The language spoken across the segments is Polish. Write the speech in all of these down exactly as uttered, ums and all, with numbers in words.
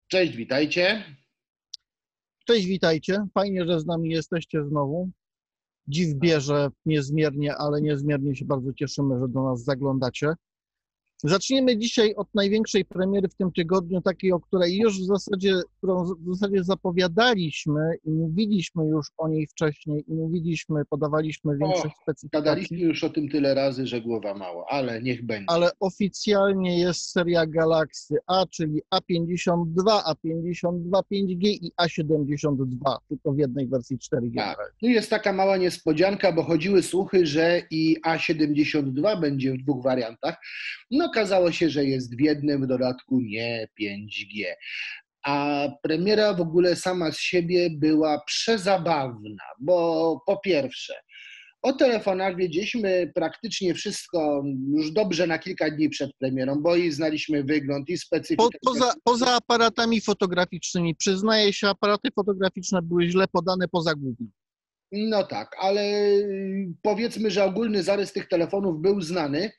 Cześć, witajcie. Cześć, witajcie. Fajnie, że z nami jesteście znowu. Dziw bierze niezmiernie, ale niezmiernie się bardzo cieszymy, że do nas zaglądacie. Zaczniemy dzisiaj od największej premiery w tym tygodniu, takiej, o której już w zasadzie, którą w zasadzie zapowiadaliśmy i mówiliśmy już o niej wcześniej i mówiliśmy, podawaliśmy większych O, specyfikacji. gadaliśmy już o tym tyle razy, że głowa mało, ale niech będzie. Ale oficjalnie jest seria Galaxy A, czyli A pięćdziesiąt dwa, A pięćdziesiąt dwa pięć G i A siedemdziesiąt dwa, tylko w jednej wersji cztery G. Tak. Tu jest taka mała niespodzianka, bo chodziły słuchy, że i A siedemdziesiąt dwa będzie w dwóch wariantach. No okazało się, że jest w jednym, w dodatku nie pięć G. A premiera w ogóle sama z siebie była przezabawna, bo po pierwsze, o telefonach wiedzieliśmy praktycznie wszystko już dobrze na kilka dni przed premierą, bo i znaliśmy wygląd i specyfikę. Po, poza, poza aparatami fotograficznymi, przyznaję się, aparaty fotograficzne były źle podane poza głównym. No tak, ale powiedzmy, że ogólny zarys tych telefonów był znany.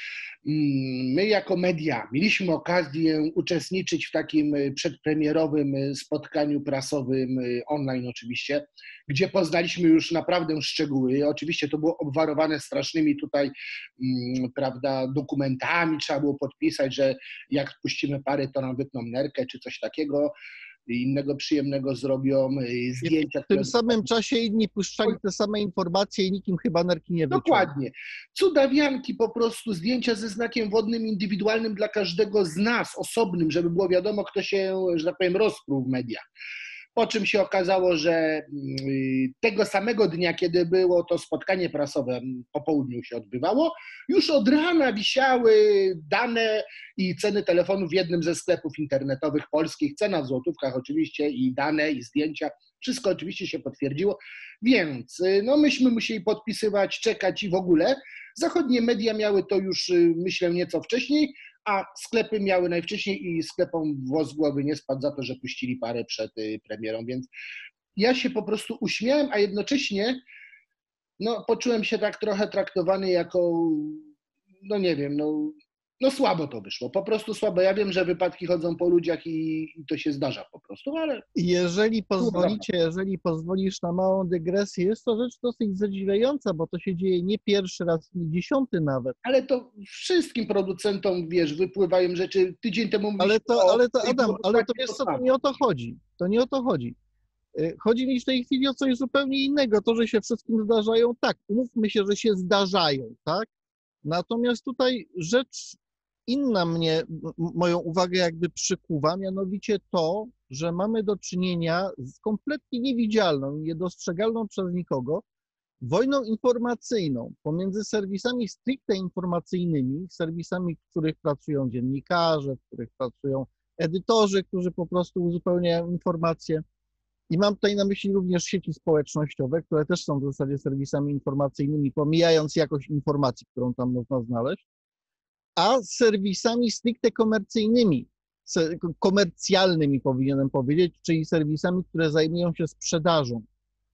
My jako media mieliśmy okazję uczestniczyć w takim przedpremierowym spotkaniu prasowym, online oczywiście, gdzie poznaliśmy już naprawdę szczegóły. Oczywiście to było obwarowane strasznymi tutaj, prawda, dokumentami, trzeba było podpisać, że jak puścimy pary, to nam wytną nerkę czy coś takiego. Innego przyjemnego zrobią, zdjęcia. W tym samym czasie inni puszczali te same informacje i nikim chyba nerki nie wyciął. Dokładnie. Cudawianki po prostu, zdjęcia ze znakiem wodnym indywidualnym dla każdego z nas, osobnym, żeby było wiadomo, kto się, że tak powiem, rozpruł w mediach. Po czym się okazało, że tego samego dnia, kiedy było to spotkanie prasowe, po południu się odbywało, już od rana wisiały dane i ceny telefonów w jednym ze sklepów internetowych polskich, cena w złotówkach oczywiście i dane i zdjęcia, wszystko oczywiście się potwierdziło, więc no myśmy musieli podpisywać, czekać i w ogóle. Zachodnie media miały to już, myślę, nieco wcześniej, a sklepy miały najwcześniej i sklepom włos z głowy nie spadł za to, że puścili parę przed premierą, więc ja się po prostu uśmiałem, a jednocześnie no, poczułem się tak trochę traktowany jako, no nie wiem, no, no słabo to wyszło, po prostu słabo. Ja wiem, że wypadki chodzą po ludziach i, i to się zdarza po prostu, ale... Jeżeli pozwolicie, jeżeli pozwolisz na małą dygresję, jest to rzecz dosyć zadziwiająca, bo to się dzieje nie pierwszy raz, nie dziesiąty nawet. Ale to wszystkim producentom, wiesz, wypływają rzeczy. Tydzień temu Ale to, o... ale to Adam, ale to wiesz co, to nie o to chodzi. To nie o to chodzi. Chodzi mi w tej chwili o coś zupełnie innego. To, że się wszystkim zdarzają, tak, umówmy się, że się zdarzają, tak? Natomiast tutaj rzecz inna mnie, moją uwagę jakby przykuwa, mianowicie to, że mamy do czynienia z kompletnie niewidzialną, niedostrzegalną przez nikogo wojną informacyjną pomiędzy serwisami stricte informacyjnymi, serwisami, w których pracują dziennikarze, w których pracują edytorzy, którzy po prostu uzupełniają informacje. I mam tutaj na myśli również sieci społecznościowe, które też są w zasadzie serwisami informacyjnymi, pomijając jakość informacji, którą tam można znaleźć, a serwisami stricte komercyjnymi, komercjalnymi powinienem powiedzieć, czyli serwisami, które zajmują się sprzedażą.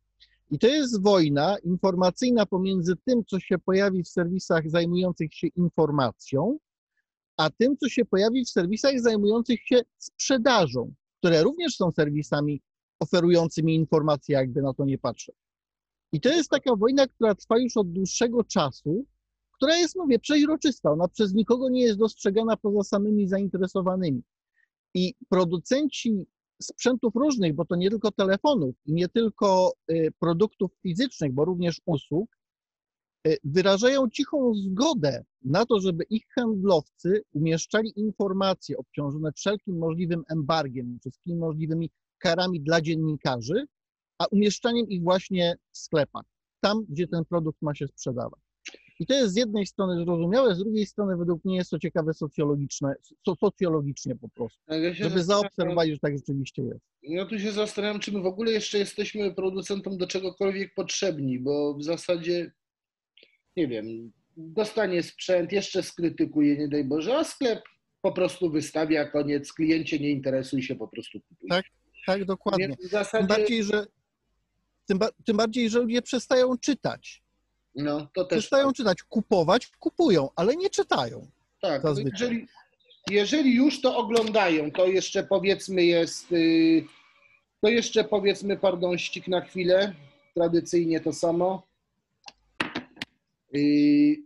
I to jest wojna informacyjna pomiędzy tym, co się pojawi w serwisach zajmujących się informacją, a tym, co się pojawi w serwisach zajmujących się sprzedażą, które również są serwisami oferującymi informacje, jakby na to nie patrzeć. I to jest taka wojna, która trwa już od dłuższego czasu, która jest, mówię, przeźroczysta. Ona przez nikogo nie jest dostrzegana poza samymi zainteresowanymi. I producenci sprzętów różnych, bo to nie tylko telefonów, nie tylko y, produktów fizycznych, bo również usług, y, wyrażają cichą zgodę na to, żeby ich handlowcy umieszczali informacje obciążone wszelkim możliwym embargiem, wszystkimi możliwymi karami dla dziennikarzy, a umieszczaniem ich właśnie w sklepach, tam, gdzie ten produkt ma się sprzedawać. I to jest z jednej strony zrozumiałe, z drugiej strony według mnie jest to ciekawe socjologiczne, so, socjologicznie po prostu, tak, ja żeby zaobserwować, że tak rzeczywiście jest. Ja tu się zastanawiam, czy my w ogóle jeszcze jesteśmy producentom do czegokolwiek potrzebni, bo w zasadzie, nie wiem, dostanie sprzęt, jeszcze skrytykuje, nie daj Boże, a sklep po prostu wystawia, koniec, kliencie nie interesuj się, po prostu kupuj. Tak, tak, dokładnie. W zasadzie... Tym bardziej, że, tym, ba tym bardziej, że ludzie przestają czytać. No, to też Przestają tak. czytać, kupować, kupują, ale nie czytają. Tak, zazwyczaj. jeżeli, jeżeli już to oglądają, to jeszcze powiedzmy jest, y, to jeszcze powiedzmy, pardon, ścik na chwilę, tradycyjnie to samo. Y,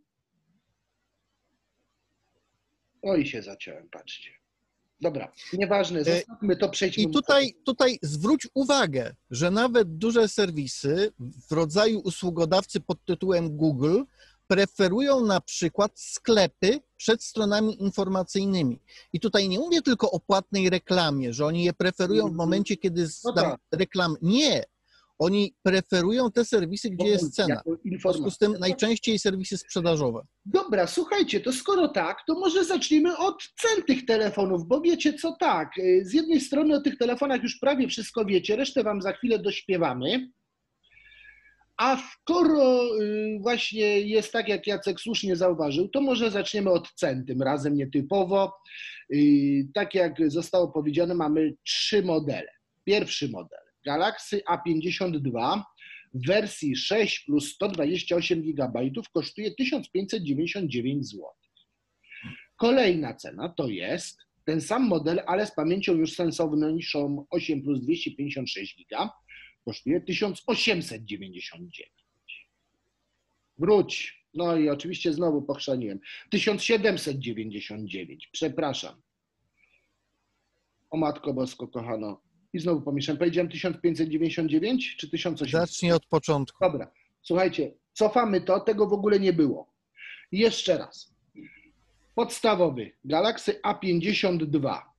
Oj, się zaciąłem, patrzcie. Dobra, nieważne, zostawmy to, przejdźmy. I tutaj, tutaj zwróć uwagę, że nawet duże serwisy w rodzaju usługodawcy pod tytułem Google preferują na przykład sklepy przed stronami informacyjnymi. I tutaj nie mówię tylko o płatnej reklamie, że oni je preferują w momencie, kiedy No tam tak. reklam. Nie. Oni preferują te serwisy, gdzie jest cena. W związku z tym najczęściej serwisy sprzedażowe. Dobra, słuchajcie, to skoro tak, to może zacznijmy od cen tych telefonów, bo wiecie co, tak, z jednej strony o tych telefonach już prawie wszystko wiecie, resztę wam za chwilę dośpiewamy, a skoro właśnie jest tak, jak Jacek słusznie zauważył, to może zaczniemy od cen, tym razem nietypowo. Tak jak zostało powiedziane, mamy trzy modele. Pierwszy model, Galaxy A pięćdziesiąt dwa w wersji sześć plus sto dwadzieścia osiem gigabajtów kosztuje tysiąc pięćset dziewięćdziesiąt dziewięć złotych. Kolejna cena to jest ten sam model, ale z pamięcią już sensowniejszą osiem plus dwieście pięćdziesiąt sześć giga, kosztuje tysiąc osiemset dziewięćdziesiąt dziewięć. Wróć. No i oczywiście znowu pochrzaniłem. tysiąc siedemset dziewięćdziesiąt dziewięć. Przepraszam. O Matko Bosko, kochano. I znowu pomieszam. Powiedziałem tysiąc pięćset dziewięćdziesiąt dziewięć czy tysiąc osiemset? Zacznij od początku. Dobra. Słuchajcie, cofamy to. Tego w ogóle nie było. Jeszcze raz. Podstawowy Galaxy A pięćdziesiąt dwa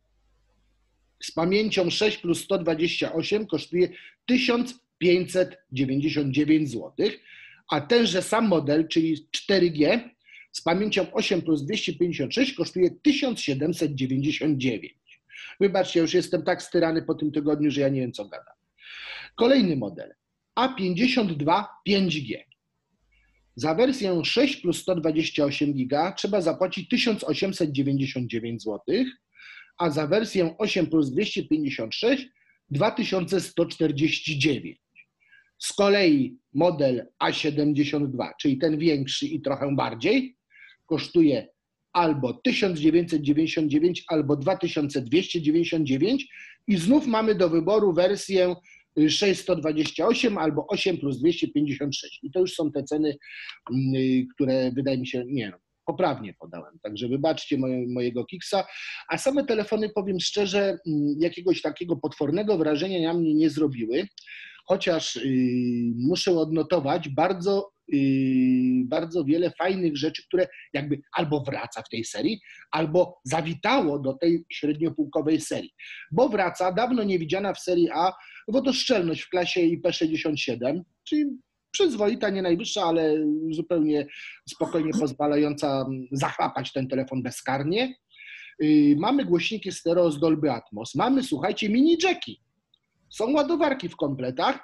z pamięcią sześć plus sto dwadzieścia osiem kosztuje tysiąc pięćset dziewięćdziesiąt dziewięć złotych, a tenże sam model, czyli cztery G z pamięcią osiem plus dwieście pięćdziesiąt sześć kosztuje tysiąc siedemset dziewięćdziesiąt dziewięć. Wybaczcie, już jestem tak styrany po tym tygodniu, że ja nie wiem, co gadam. Kolejny model A pięćdziesiąt dwa pięć G. Za wersję sześć plus sto dwadzieścia osiem giga trzeba zapłacić tysiąc osiemset dziewięćdziesiąt dziewięć złotych, a za wersję osiem plus dwieście pięćdziesiąt sześć dwa tysiące sto czterdzieści dziewięć. Z kolei model A siedemdziesiąt dwa, czyli ten większy i trochę bardziej, kosztuje albo tysiąc dziewięćset dziewięćdziesiąt dziewięć, albo dwa tysiące dwieście dziewięćdziesiąt dziewięć i znów mamy do wyboru wersję sześć sto dwadzieścia osiem albo osiem plus dwieście pięćdziesiąt sześć. I to już są te ceny, które wydaje mi się, nie no, poprawnie podałem, także wybaczcie moje, mojego kiksa, a same telefony, powiem szczerze, jakiegoś takiego potwornego wrażenia na mnie nie zrobiły, chociaż yy, muszę odnotować bardzo, yy, bardzo wiele fajnych rzeczy, które jakby albo wraca w tej serii, albo zawitało do tej średniopółkowej serii, bo wraca dawno niewidziana w serii A wodoszczelność w klasie I P sześćdziesiąt siedem, czyli przyzwoita, nie najwyższa, ale zupełnie spokojnie pozwalająca zachlapać ten telefon bezkarnie. Mamy głośniki stereo z Dolby Atmos, mamy, słuchajcie, mini jacki. Są ładowarki w kompletach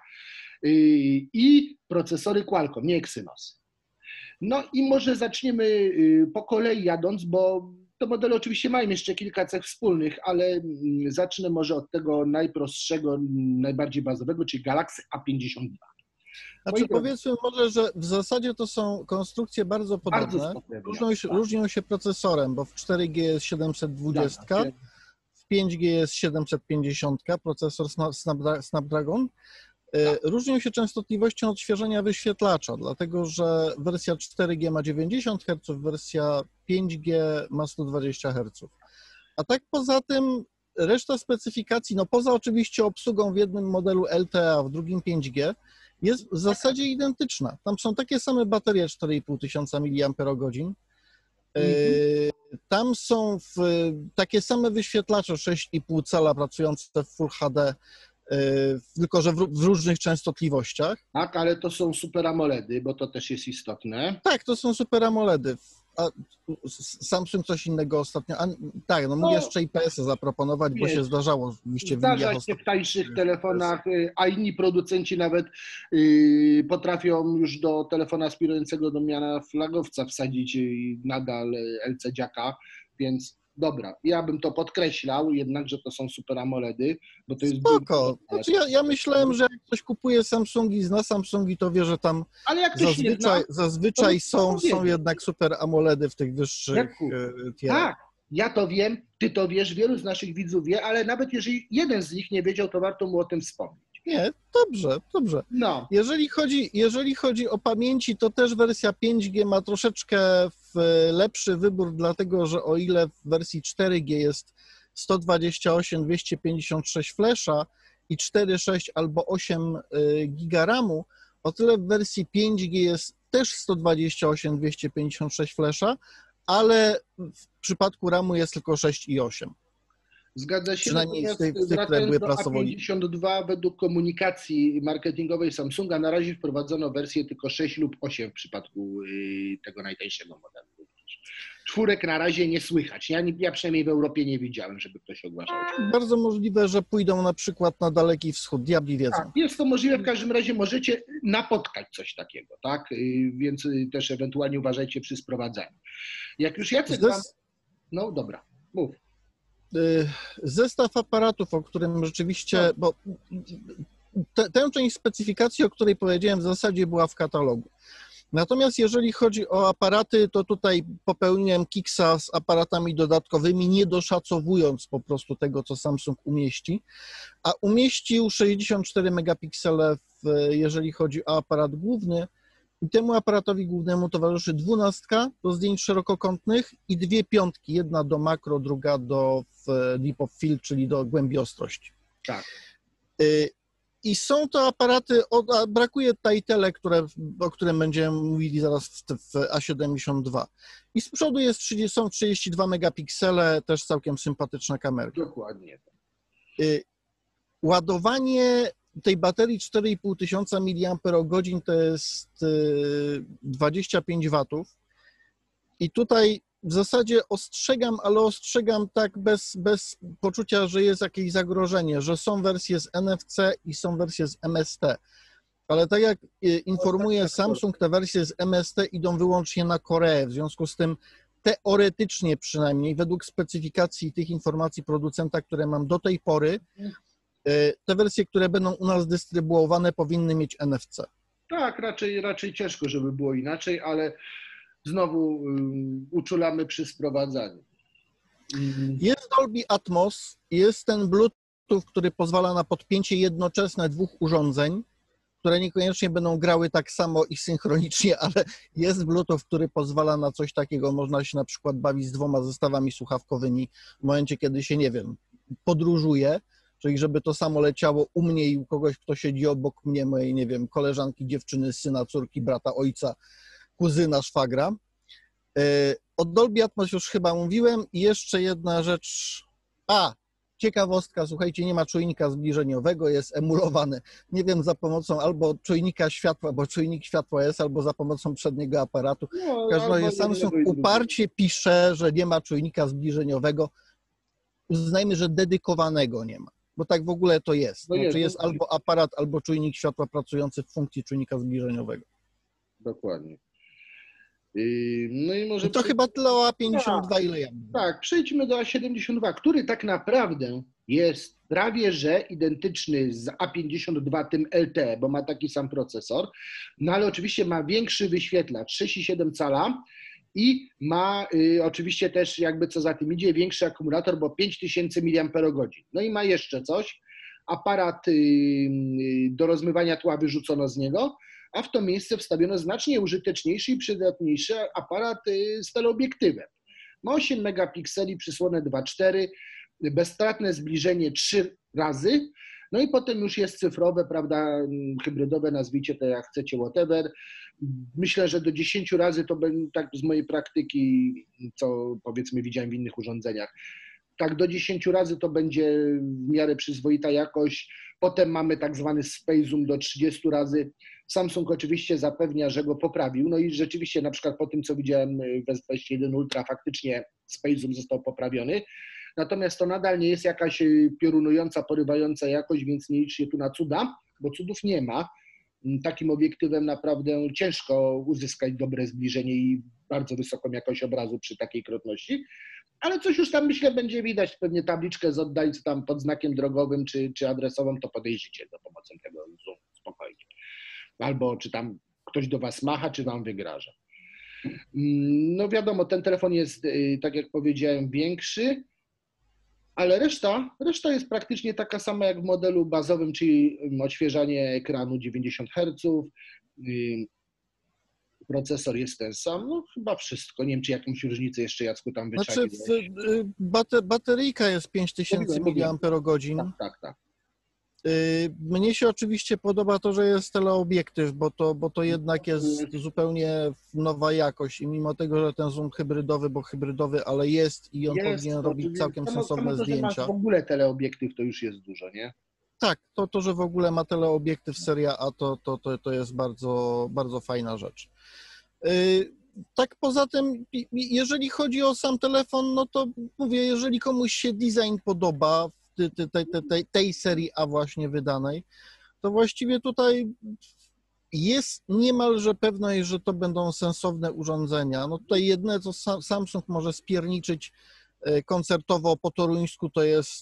i procesory Qualcomm, nie Exynos. No i może zaczniemy po kolei jadąc, bo te modele oczywiście mają jeszcze kilka cech wspólnych, ale zacznę może od tego najprostszego, najbardziej bazowego, czyli Galaxy A pięćdziesiąt dwa. Znaczy powiedzmy może, że w zasadzie to są konstrukcje bardzo podobne. Bardzo różnią, się, tak. różnią się procesorem, bo w cztery G jest siedemset dwadzieścia, tak, w pięć G jest siedemset pięćdziesiąt, procesor Snapdragon. Różnią się częstotliwością odświeżenia wyświetlacza, dlatego że wersja cztery G ma dziewięćdziesiąt herców, wersja pięć G ma sto dwadzieścia herców. A tak poza tym reszta specyfikacji, no poza oczywiście obsługą w jednym modelu L T E, a w drugim pięć G, jest w zasadzie identyczna. Tam są takie same baterie cztery i pół tysiąca miliamperogodzin. Mm-hmm. Tam są w, takie same wyświetlacze sześć i pół cala pracujące w Full H D, tylko że w, w różnych częstotliwościach. Tak, ale to są Super AMOLEDy, bo to też jest istotne. Tak, to są Super AMOLEDy. A Samsung coś innego ostatnio. A, tak, no mógł no, jeszcze I P S-y zaproponować, bo się zdarzało oczywiście w Zdarza się w tańszych telefonach, a inni producenci nawet y, potrafią już do telefonu aspirującego do miana flagowca wsadzić nadal L C dziaka, więc dobra, ja bym to podkreślał, jednak, że to są Super AMOLEDy, bo to jest... Spoko. Znaczy ja, ja myślałem, że jak ktoś kupuje Samsungi, zna Samsungi, to wie, że tam ale jak ktoś zazwyczaj, nie zna, zazwyczaj są, są jednak Super AMOLEDy w tych wyższych tierach. Tak, Ja to wiem, ty to wiesz, wielu z naszych widzów wie, ale nawet jeżeli jeden z nich nie wiedział, to warto mu o tym wspomnieć. Nie, dobrze, dobrze. No. Jeżeli chodzi, jeżeli chodzi o pamięci, to też wersja pięć G ma troszeczkę lepszy wybór, dlatego że o ile w wersji cztery G jest sto dwadzieścia osiem, dwieście pięćdziesiąt sześć flasha i cztery, sześć albo osiem giga ramu, o tyle w wersji pięć G jest też sto dwadzieścia osiem, dwieście pięćdziesiąt sześć flasha, ale w przypadku ramu jest tylko sześć i osiem. Zgadza się, przynajmniej natomiast z tych, z tych, które były prasowo. A pięćdziesiąt dwa według komunikacji marketingowej Samsunga na razie wprowadzono wersję tylko sześć lub osiem w przypadku tego najtańszego modelu. Czwórek na razie nie słychać. Ja, ja przynajmniej w Europie nie widziałem, żeby ktoś ogłaszał. Bardzo możliwe, że pójdą na przykład na Daleki Wschód. Diabli wiedzą. Tak, jest to możliwe. W każdym razie możecie napotkać coś takiego, tak? Więc też ewentualnie uważajcie przy sprowadzaniu. Jak już Jacek wam... No dobra, mów. Zestaw aparatów, o którym rzeczywiście, bo te, tę część specyfikacji, o której powiedziałem, w zasadzie była w katalogu. Natomiast jeżeli chodzi o aparaty, to tutaj popełniłem kiksa z aparatami dodatkowymi, nie doszacowując po prostu tego, co Samsung umieści, a umieścił sześćdziesiąt cztery megapiksele, w, jeżeli chodzi o aparat główny, i temu aparatowi głównemu towarzyszy dwunastka do zdjęć szerokokątnych i dwie piątki, jedna do makro, druga do deep of field, czyli do głębi ostrości. Tak. I są to aparaty, o, brakuje Titele, które, o którym będziemy mówili zaraz w, w A siedemdziesiąt dwa. I z przodu jest trzydzieści, są trzydzieści dwa megapiksele, też całkiem sympatyczna kamerka. Dokładnie. Ładowanie tej baterii cztery i pół tysiąca miliamperogodzin to jest dwadzieścia pięć watów. I tutaj w zasadzie ostrzegam, ale ostrzegam tak bez, bez poczucia, że jest jakieś zagrożenie, że są wersje z N F C i są wersje z M S T. Ale tak jak informuje Samsung, te wersje z M S T idą wyłącznie na Koreę. W związku z tym teoretycznie przynajmniej, według specyfikacji tych informacji producenta, które mam do tej pory, te wersje, które będą u nas dystrybuowane, powinny mieć N F C. Tak, raczej, raczej ciężko, żeby było inaczej, ale znowu um, uczulamy przy sprowadzaniu. Um. Jest Dolby Atmos, jest ten Bluetooth, który pozwala na podpięcie jednoczesne dwóch urządzeń, które niekoniecznie będą grały tak samo i synchronicznie, ale jest Bluetooth, który pozwala na coś takiego. Można się na przykład bawić z dwoma zestawami słuchawkowymi w momencie, kiedy się, nie wiem, podróżuje, czyli żeby to samo leciało u mnie i u kogoś, kto siedzi obok mnie, mojej, nie wiem, koleżanki, dziewczyny, syna, córki, brata, ojca, kuzyna, szwagra. O Dolby Atmos już chyba mówiłem i jeszcze jedna rzecz. A, ciekawostka, słuchajcie, nie ma czujnika zbliżeniowego, jest emulowany, nie wiem, za pomocą albo czujnika światła, bo czujnik światła jest, albo za pomocą przedniego aparatu. W każdym razie Samsung uparcie pisze, że nie ma czujnika zbliżeniowego. Uznajmy, że dedykowanego nie ma, bo tak w ogóle to jest. Znaczy jest, jest albo aparat, albo czujnik światła pracujący w funkcji czujnika zbliżeniowego. Dokładnie. No i może... I to chyba tyle o A pięćdziesiąt dwa, tak, ile ja mówię. Tak, przejdźmy do A siedemdziesiąt dwa, który tak naprawdę jest prawie że identyczny z A pięćdziesiąt dwa tym L T E, bo ma taki sam procesor, no ale oczywiście ma większy wyświetlacz, sześć i siedem cala i ma y, oczywiście też, jakby co za tym idzie, większy akumulator, bo pięć tysięcy miliamperogodzin. No i ma jeszcze coś, aparat y, y, do rozmywania tła wyrzucono z niego, a w to miejsce wstawiono znacznie użyteczniejszy i przydatniejszy aparat z teleobiektywem. Ma osiem megapikseli, przysłonę dwa cztery, bezstratne zbliżenie trzy razy, no i potem już jest cyfrowe, prawda, hybrydowe, nazwijcie to jak chcecie, whatever. Myślę, że do dziesięciu razy to będzie, tak z mojej praktyki, co powiedzmy widziałem w innych urządzeniach, tak do dziesięciu razy to będzie w miarę przyzwoita jakość. Potem mamy tak zwany Space Zoom do trzydziestu razy. Samsung oczywiście zapewnia, że go poprawił. No i rzeczywiście na przykład po tym, co widziałem w S dwadzieścia jeden Ultra, faktycznie Space Zoom został poprawiony. Natomiast to nadal nie jest jakaś piorunująca, porywająca jakość, więc nie liczcie tu na cuda, bo cudów nie ma. Takim obiektywem naprawdę ciężko uzyskać dobre zbliżenie i bardzo wysoką jakość obrazu przy takiej krotności. Ale coś już tam, myślę, będzie widać, pewnie tabliczkę z oddali tam pod znakiem drogowym czy, czy adresową, to podejrzycie za pomocą tego zoomu spokojnie. Albo czy tam ktoś do was macha, czy wam wygraża. No wiadomo, ten telefon jest, tak jak powiedziałem, większy, ale reszta, reszta jest praktycznie taka sama jak w modelu bazowym, czyli odświeżanie ekranu dziewięćdziesiąt herców, procesor jest ten sam, no chyba wszystko. Nie wiem, czy jakąś różnicę jeszcze, Jacku, tam Znaczy, wyczaiłeś. w, bateryjka jest pięć tysięcy miliamperogodzin. Tak, tak, tak. Mnie się oczywiście podoba to, że jest teleobiektyw, bo to, bo to jednak jest zupełnie nowa jakość i mimo tego, że ten zoom hybrydowy, bo hybrydowy, ale jest i on jest, powinien robić całkiem samo, sensowne samo to, zdjęcia. Że masz w ogóle teleobiektyw, to już jest dużo, nie? Tak, to, to że w ogóle ma teleobiektyw seria A, to, to, to, to jest bardzo, bardzo fajna rzecz. Tak poza tym, jeżeli chodzi o sam telefon, no to mówię, jeżeli komuś się design podoba, Tej, tej, tej serii A właśnie wydanej, to właściwie tutaj jest niemalże pewność, że to będą sensowne urządzenia. No tutaj jedyne, co Samsung może spierniczyć koncertowo po toruńsku, to jest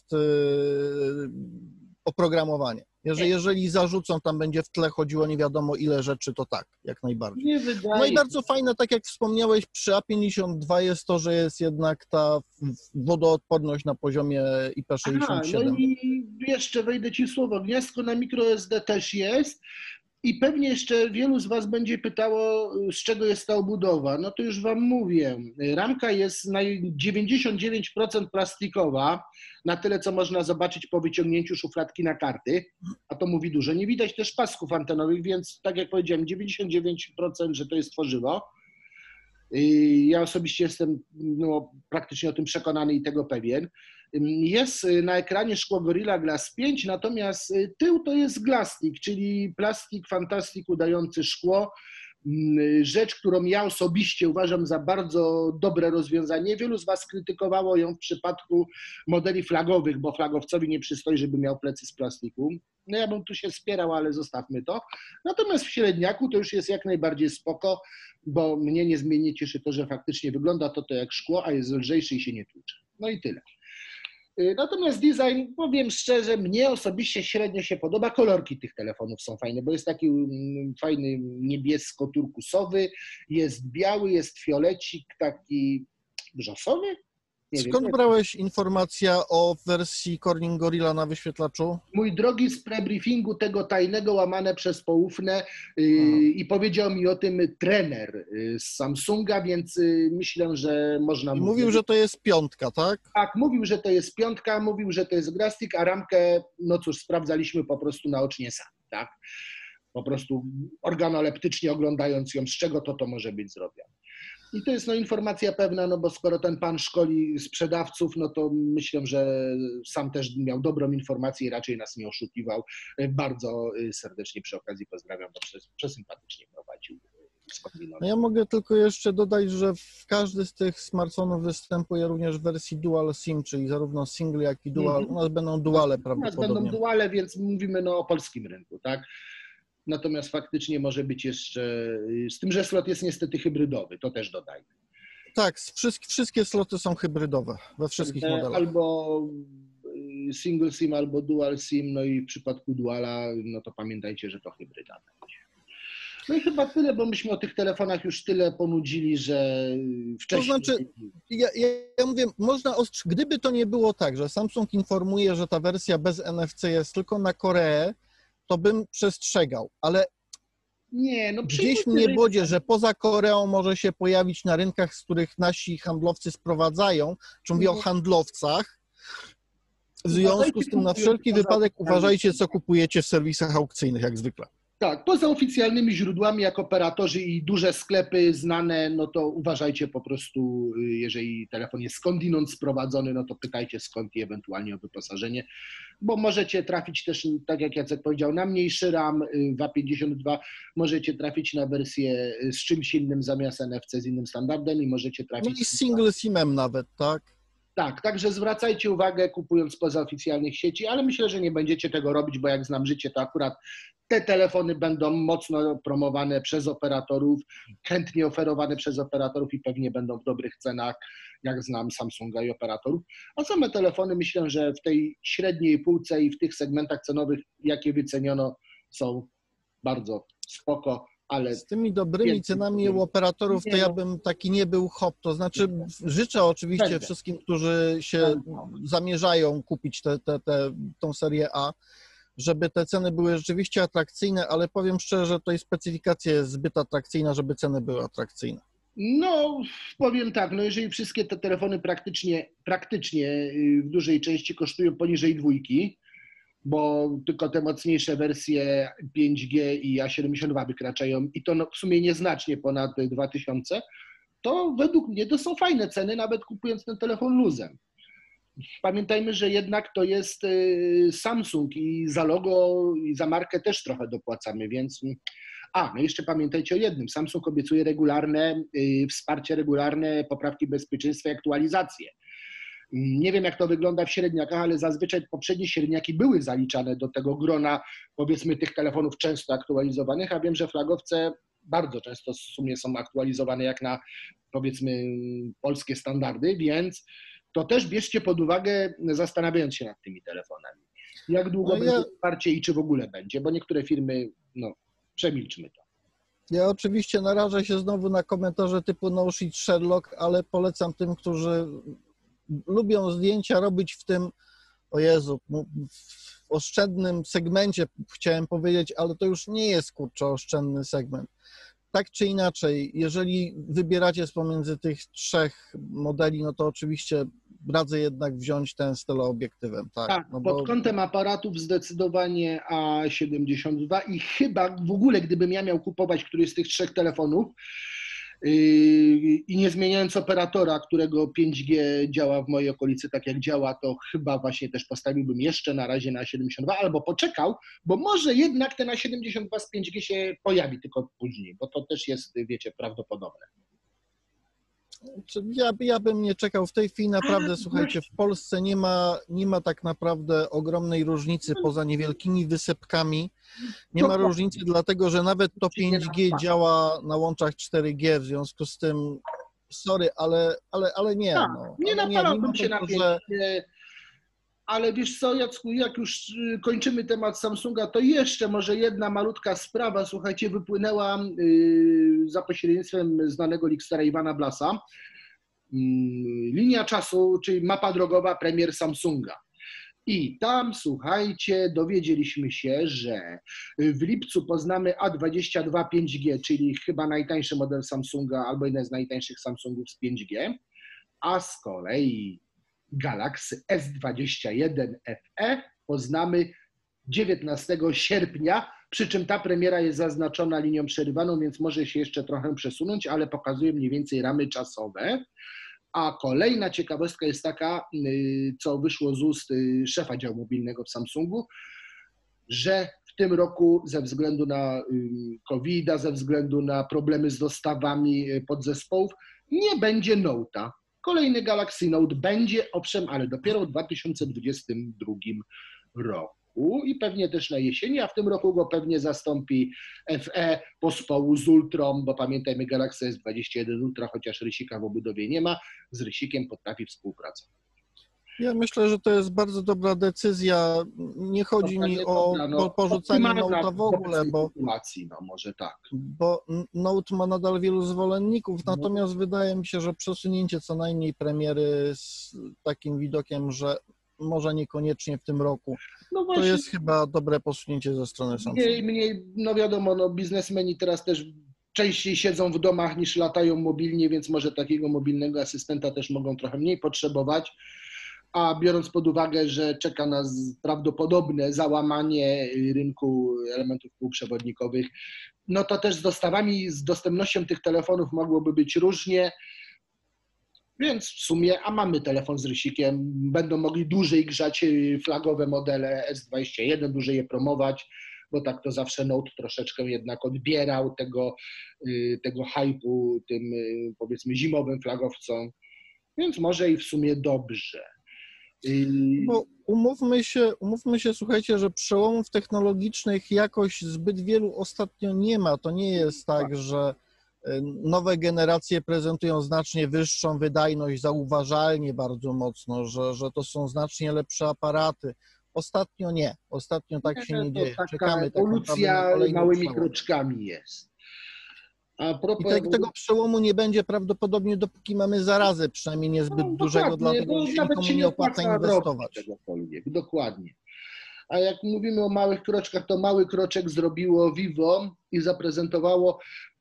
oprogramowanie. Jeżeli, jeżeli zarzucą, tam będzie w tle chodziło nie wiadomo ile rzeczy, to tak, jak najbardziej. Nie wydaje. No i bardzo fajne, tak jak wspomniałeś, przy A pięćdziesiąt dwa jest to, że jest jednak ta wodoodporność na poziomie I P sześćdziesiąt siedem. Aha, no i jeszcze wejdę Ci w słowo, gniazdko na microSD też jest i pewnie jeszcze wielu z Was będzie pytało, z czego jest ta obudowa. No to już Wam mówię, ramka jest na dziewięćdziesiąt dziewięć procent plastikowa, na tyle, co można zobaczyć po wyciągnięciu szufladki na karty, a to mówi dużo. Nie widać też pasków antenowych, więc tak jak powiedziałem, dziewięćdziesiąt dziewięć procent, że to jest tworzywo. Ja osobiście jestem no, praktycznie o tym przekonany i tego pewien. Jest na ekranie szkło Gorilla Glass pięć, natomiast tył to jest Glasstic, czyli plastik fantastic udający szkło. Rzecz, którą ja osobiście uważam za bardzo dobre rozwiązanie. Wielu z Was krytykowało ją w przypadku modeli flagowych, bo flagowcowi nie przystoi, żeby miał plecy z plastiku. No ja bym tu się spierał, ale zostawmy to. Natomiast w średniaku to już jest jak najbardziej spoko, bo mnie niezmiennie cieszy to, że faktycznie wygląda to, to jak szkło, a jest lżejszy i się nie tłucze. No i tyle. Natomiast design, powiem szczerze, mnie osobiście średnio się podoba. Kolorki tych telefonów są fajne, bo jest taki fajny niebiesko-turkusowy, jest biały, jest fiolecik taki brzosowy. Nie Skąd wiem, brałeś informację o wersji Corning Gorilla na wyświetlaczu? Mój drogi z prebriefingu tego tajnego łamane przez poufne yy, i powiedział mi o tym trener z Samsunga, więc yy, myślę, że można I mówić. Mówił, że to jest piątka, tak? Tak, mówił, że to jest piątka, mówił, że to jest Glasstic, a ramkę, no cóż, sprawdzaliśmy po prostu naocznie sami, tak? Po prostu organoleptycznie oglądając ją, z czego to to może być zrobione. I to jest no, informacja pewna, no bo skoro ten pan szkoli sprzedawców, no to myślę, że sam też miał dobrą informację i raczej nas nie oszukiwał. Bardzo serdecznie przy okazji pozdrawiam, bo przesympatycznie prowadził. No ja mogę tylko jeszcze dodać, że w każdy z tych smartfonów występuje również w wersji Dual SIM, czyli zarówno single, jak i dual. U nas będą duale prawdopodobnie. U nas będą duale, więc mówimy no, o polskim rynku, tak? Natomiast faktycznie może być jeszcze, z tym, że slot jest niestety hybrydowy, to też dodajmy. Tak, wszystkie, wszystkie sloty są hybrydowe we wszystkich modelach. Albo single SIM, albo dual SIM, no i w przypadku duala, no to pamiętajcie, że to hybryda będzie. No i chyba tyle, bo myśmy o tych telefonach już tyle ponudzili, że wcześniej... To znaczy, ja, ja, ja mówię, można ostrz... gdyby to nie było tak, że Samsung informuje, że ta wersja bez N F C jest tylko na Koreę, to bym przestrzegał, ale nie, no gdzieś mnie bodzie, że poza Koreą może się pojawić na rynkach, z których nasi handlowcy sprowadzają, czy mówię o handlowcach. W związku z tym na wszelki wypadek uważajcie, co kupujecie w serwisach aukcyjnych, jak zwykle. Tak, poza oficjalnymi źródłami, jak operatorzy i duże sklepy znane, no to uważajcie po prostu, jeżeli telefon jest skądinąd sprowadzony, no to pytajcie skąd i ewentualnie o wyposażenie, bo możecie trafić też, tak jak Jacek powiedział, na mniejszy RAM w A pięćdziesiąt dwa, możecie trafić na wersję z czymś innym zamiast N F C, z innym standardem i możecie trafić... No i z single SIM-em nawet, tak? Tak, także zwracajcie uwagę kupując spoza oficjalnych sieci, ale myślę, że nie będziecie tego robić, bo jak znam życie, to akurat te telefony będą mocno promowane przez operatorów, chętnie oferowane przez operatorów i pewnie będą w dobrych cenach, jak znam Samsunga i operatorów. A same telefony myślę, że w tej średniej półce i w tych segmentach cenowych, jakie wyceniono, są bardzo spoko. Ale z tymi dobrymi więcej cenami u operatorów to nie, ja no. bym taki nie był hop. To znaczy życzę oczywiście Będę. wszystkim, którzy się Będę. zamierzają kupić te, te, te, tą serię A, żeby te ceny były rzeczywiście atrakcyjne, ale powiem szczerze, że tutaj specyfikacja jest zbyt atrakcyjna, żeby ceny były atrakcyjne. No, powiem tak, no jeżeli wszystkie te telefony praktycznie, praktycznie y, w dużej części kosztują poniżej dwójki, bo tylko te mocniejsze wersje pięć G i A siedemdziesiąt dwa wykraczają i to no w sumie nieznacznie ponad dwa tysiące, to według mnie to są fajne ceny, nawet kupując ten telefon luzem. Pamiętajmy, że jednak to jest y, Samsung i za logo i za markę też trochę dopłacamy, więc... A, no jeszcze pamiętajcie o jednym. Samsung obiecuje regularne y, wsparcie, regularne poprawki bezpieczeństwa i aktualizacje. Nie wiem, jak to wygląda w średniakach, ale zazwyczaj poprzednie średniaki były zaliczane do tego grona, powiedzmy, tych telefonów często aktualizowanych, a wiem, że flagowce bardzo często w sumie są aktualizowane jak na, powiedzmy, polskie standardy, więc to też bierzcie pod uwagę, zastanawiając się nad tymi telefonami. Jak długo No będzie ja... wsparcie i czy w ogóle będzie, bo niektóre firmy, no, przemilczmy to. Ja oczywiście narażę się znowu na komentarze typu no shit Sherlock, ale polecam tym, którzy lubią zdjęcia robić w tym, o Jezu, w oszczędnym segmencie chciałem powiedzieć, ale to już nie jest, kurczę, oszczędny segment. Tak czy inaczej, jeżeli wybieracie z pomiędzy tych trzech modeli, no to oczywiście radzę jednak wziąć ten z teleobiektywem. Tak, Tak, no pod bo... kątem aparatów zdecydowanie A siedemdziesiąt dwa i chyba w ogóle, gdybym ja miał kupować któryś z tych trzech telefonów yy, i nie zmieniając operatora, którego pięć G działa w mojej okolicy tak jak działa, to chyba właśnie też postawiłbym jeszcze na razie na A siedemdziesiąt dwa albo poczekał, bo może jednak ten A siedemdziesiąt dwa z pięć G się pojawi tylko później, bo to też jest, wiecie, prawdopodobne. Ja, ja bym nie czekał w tej chwili, naprawdę, A, słuchajcie, w Polsce nie ma, nie ma tak naprawdę ogromnej różnicy poza niewielkimi wysepkami. Nie ma różnicy, dlatego że nawet to pięć G działa na łączach cztery G, w związku z tym, sorry, ale, ale, ale nie. Tak, no. nie ale napalałbym nie, się na pięć G, że... ale wiesz co, Jacku, jak już kończymy temat Samsunga, to jeszcze może jedna malutka sprawa, słuchajcie, wypłynęła za pośrednictwem znanego leakstera Iwana Blasa, linia czasu, czyli mapa drogowa premier Samsunga. I tam, słuchajcie, dowiedzieliśmy się, że w lipcu poznamy A dwadzieścia dwa pięć G, czyli chyba najtańszy model Samsunga, albo jeden z najtańszych Samsungów z pięć G, a z kolei Galaxy S dwadzieścia jeden F E poznamy dziewiętnastego sierpnia, przy czym ta premiera jest zaznaczona linią przerywaną, więc może się jeszcze trochę przesunąć, ale pokazuje mniej więcej ramy czasowe. A kolejna ciekawostka jest taka, co wyszło z ust szefa działu mobilnego w Samsungu, że w tym roku ze względu na kowida, ze względu na problemy z dostawami podzespołów nie będzie Note'a. Kolejny Galaxy Note będzie, owszem, ale dopiero w dwa tysiące dwudziestym drugim roku i pewnie też na jesieni, a w tym roku go pewnie zastąpi F E pospołu z Ultrą, bo pamiętajmy, Galaxy S dwadzieścia jeden Ultra, chociaż rysika w obudowie nie ma, z rysikiem potrafi współpracować. Ja myślę, że to jest bardzo dobra decyzja. Nie chodzi mi o dobra, no, porzucanie Note'a w ogóle, bo, sytuacji, no może tak. bo Note ma nadal wielu zwolenników, No. natomiast wydaje mi się, że przesunięcie co najmniej premiery z takim widokiem, że może niekoniecznie w tym roku, no właśnie, to jest chyba dobre posunięcie ze strony Samsunga. Mniej, mniej, no wiadomo, no biznesmeni teraz też częściej siedzą w domach niż latają mobilnie, więc może takiego mobilnego asystenta też mogą trochę mniej potrzebować. A biorąc pod uwagę, że czeka nas prawdopodobne załamanie rynku elementów półprzewodnikowych, no to też z dostawami, z dostępnością tych telefonów mogłoby być różnie, więc w sumie, a mamy telefon z rysikiem, będą mogli dłużej grzać flagowe modele S dwadzieścia jeden, dłużej je promować, bo tak to zawsze Note troszeczkę jednak odbierał tego, tego hype'u tym, powiedzmy, zimowym flagowcom, więc może i w sumie dobrze. Bo umówmy się, umówmy się, słuchajcie, że przełomów technologicznych jakoś zbyt wielu ostatnio nie ma. To nie jest tak, że nowe generacje prezentują znacznie wyższą wydajność, zauważalnie bardzo mocno, że, że to są znacznie lepsze aparaty. Ostatnio nie. Ostatnio tak się nie dzieje. Taka Czekamy tak ewolucja naprawdę na małymi przełom. kroczkami jest. A propos... I tego, tego przełomu nie będzie prawdopodobnie, dopóki mamy zarazę, przynajmniej niezbyt no, dużego, dlatego bo że nawet nikomu się nie opłaca inwestować. Czegokolwiek. Dokładnie. A jak mówimy o małych kroczkach, to mały kroczek zrobiło Vivo i zaprezentowało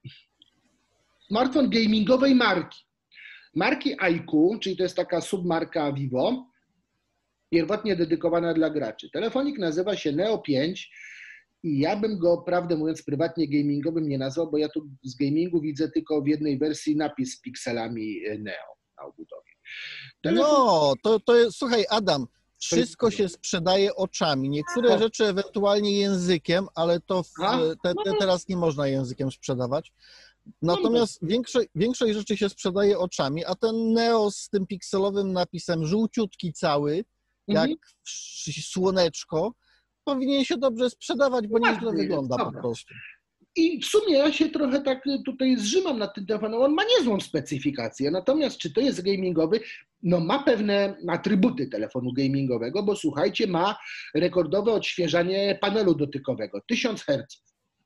smartfon gamingowej marki. Marki I Q, czyli to jest taka submarka Vivo, pierwotnie dedykowana dla graczy. Telefonik nazywa się Neo pięć i ja bym go, prawdę mówiąc, prywatnie gamingowym nie nazwał, bo ja tu z gamingu widzę tylko w jednej wersji napis z pikselami Neo na obudowie. Telefon... No, to, to jest, słuchaj Adam, wszystko się sprzedaje oczami. Niektóre o. rzeczy ewentualnie językiem, ale to w, te, te, teraz nie można językiem sprzedawać. Natomiast większość, większość rzeczy się sprzedaje oczami, a ten Neo z tym pikselowym napisem żółciutki cały, jak mhm. słoneczko, powinien się dobrze sprzedawać, bo nieźle wygląda Dobra. po prostu. I w sumie ja się trochę tak tutaj zrzymam nad tym telefonem. On ma niezłą specyfikację, natomiast czy to jest gamingowy? No ma pewne atrybuty telefonu gamingowego, bo słuchajcie, ma rekordowe odświeżanie panelu dotykowego, tysiąc herców.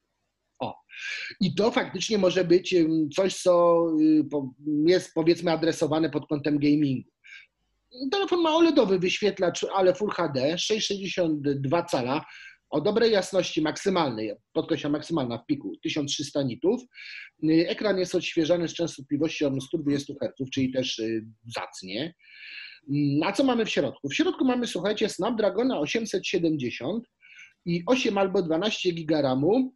O. I to faktycznie może być coś, co jest powiedzmy adresowane pod kątem gamingu. Telefon ma OLEDowy wyświetlacz, ale Full H D, sześć przecinek sześćdziesiąt dwa cala, o dobrej jasności maksymalnej, podkreślam maksymalna w piku, tysiąc trzysta nitów. Ekran jest odświeżany z częstotliwością sto dwadzieścia herców, czyli też zacnie. A co mamy w środku? W środku mamy, słuchajcie, Snapdragona osiemset siedemdziesiąt i osiem albo dwanaście giga ramu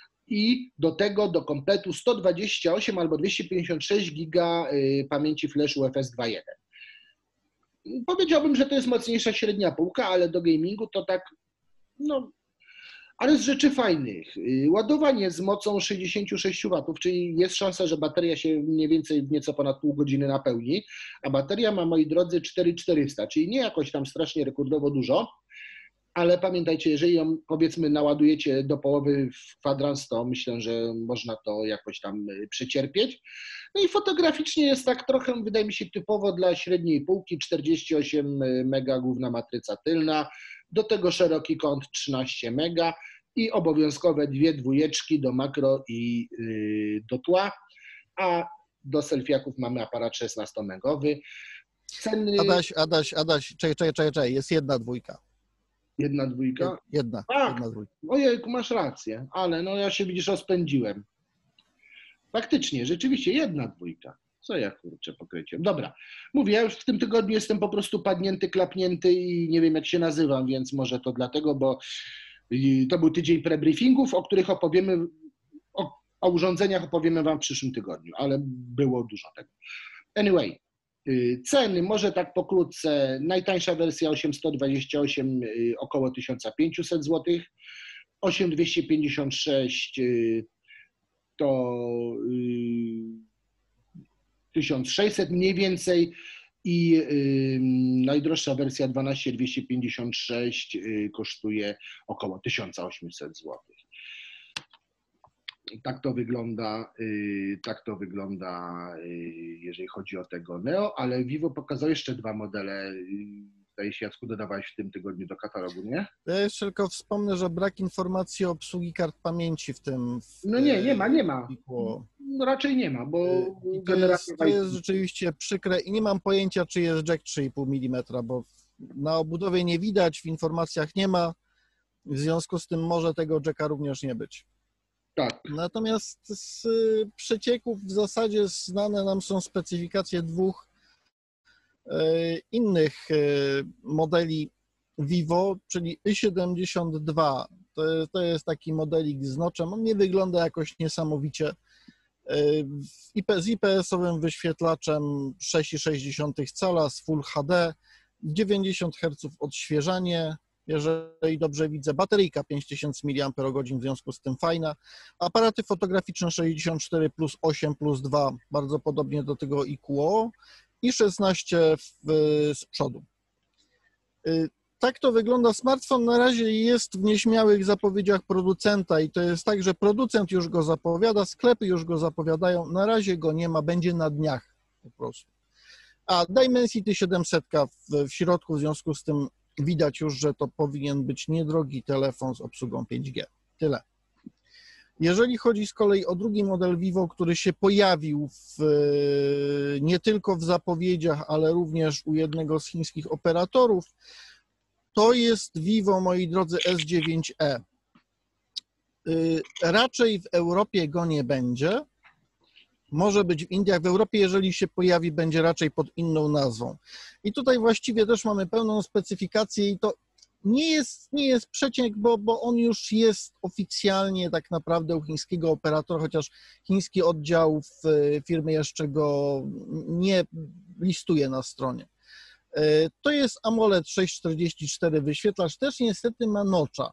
i do tego do kompletu sto dwadzieścia osiem albo dwieście pięćdziesiąt sześć giga pamięci flash U F S dwa jeden. Powiedziałbym, że to jest mocniejsza średnia półka, ale do gamingu to tak, no, ale z rzeczy fajnych. Ładowanie z mocą sześćdziesiąt sześć watów, czyli jest szansa, że bateria się mniej więcej w nieco ponad pół godziny napełni, a bateria ma, moi drodzy, cztery tysiące czterysta, czyli nie jakoś tam strasznie rekordowo dużo, ale pamiętajcie, jeżeli ją, powiedzmy, naładujecie do połowy w kwadrans, to myślę, że można to jakoś tam przecierpieć. No i fotograficznie jest tak trochę, wydaje mi się, typowo dla średniej półki, czterdzieści osiem mega główna matryca tylna, do tego szeroki kąt trzynaście mega i obowiązkowe dwie dwójeczki do makro i yy, do tła, a do selfiaków mamy aparat szesnastomegowy. Ceny... Adaś, Adaś, Adaś, czekaj, czekaj, czekaj, czekaj, jest jedna dwójka. Jedna dwójka? Jedna, tak. jedna dwójka. Ojejku, masz rację, ale no ja się, widzisz, rozpędziłem. Faktycznie, rzeczywiście jedna dwójka. Co ja, kurczę, pokręciłem. Dobra, mówię, ja już w tym tygodniu jestem po prostu padnięty, klapnięty i nie wiem, jak się nazywam, więc może to dlatego, bo to był tydzień prebriefingów, o których opowiemy, o, o urządzeniach opowiemy wam w przyszłym tygodniu, ale było dużo tego. Anyway, ceny, może tak pokrótce, najtańsza wersja osiemset dwadzieścia osiem około tysiąc pięćset złotych, osiem dwieście pięćdziesiąt sześć to tysiąc sześćset mniej więcej i yy, najdroższa wersja dwanaście dwieście pięćdziesiąt sześć yy, kosztuje około tysiąc osiemset złotych. Tak to wygląda, yy, tak to wygląda, yy, jeżeli chodzi o tego Neo, ale Vivo pokazał jeszcze dwa modele. Yy, Zdaje się, Jacku, dodawałeś w tym tygodniu do katalogu, nie? Ja jeszcze tylko wspomnę, że brak informacji o obsługi kart pamięci w tym... W no nie, nie ma, nie ma. No raczej nie ma, bo... To jest, to jest rzeczywiście przykre i nie mam pojęcia, czy jest jack trzy i pół milimetra, bo na obudowie nie widać, w informacjach nie ma, w związku z tym może tego jacka również nie być. Tak. Natomiast z przecieków w zasadzie znane nam są specyfikacje dwóch innych modeli Vivo, czyli Y siedemdziesiąt dwa. To jest, to jest taki modelik z noczem. On nie wygląda jakoś niesamowicie. Z I P S-owym wyświetlaczem sześć przecinek sześć cala z Full H D, dziewięćdziesiąt herców odświeżanie, jeżeli dobrze widzę, bateryjka pięć tysięcy miliampergodzin, w związku z tym fajna. Aparaty fotograficzne sześćdziesiąt cztery plus osiem plus dwa, bardzo podobnie do tego I Q O i szesnaście w, z przodu. Tak to wygląda. Smartfon na razie jest w nieśmiałych zapowiedziach producenta i to jest tak, że producent już go zapowiada, sklepy już go zapowiadają, na razie go nie ma, będzie na dniach po prostu. A Dimensity siedemset w, w środku, w związku z tym widać już, że to powinien być niedrogi telefon z obsługą pięć G. Tyle. Jeżeli chodzi z kolei o drugi model Vivo, który się pojawił w, nie tylko w zapowiedziach, ale również u jednego z chińskich operatorów, to jest Vivo, moi drodzy, S dziewięć e. Raczej w Europie go nie będzie. Może być w Indiach, w Europie, jeżeli się pojawi, będzie raczej pod inną nazwą. I tutaj właściwie też mamy pełną specyfikację i to nie jest, nie jest przeciek, bo, bo on już jest oficjalnie tak naprawdę u chińskiego operatora, chociaż chiński oddział w firmy jeszcze go nie listuje na stronie. To jest AMOLED sześć czterdzieści cztery wyświetlacz, też niestety ma notcha.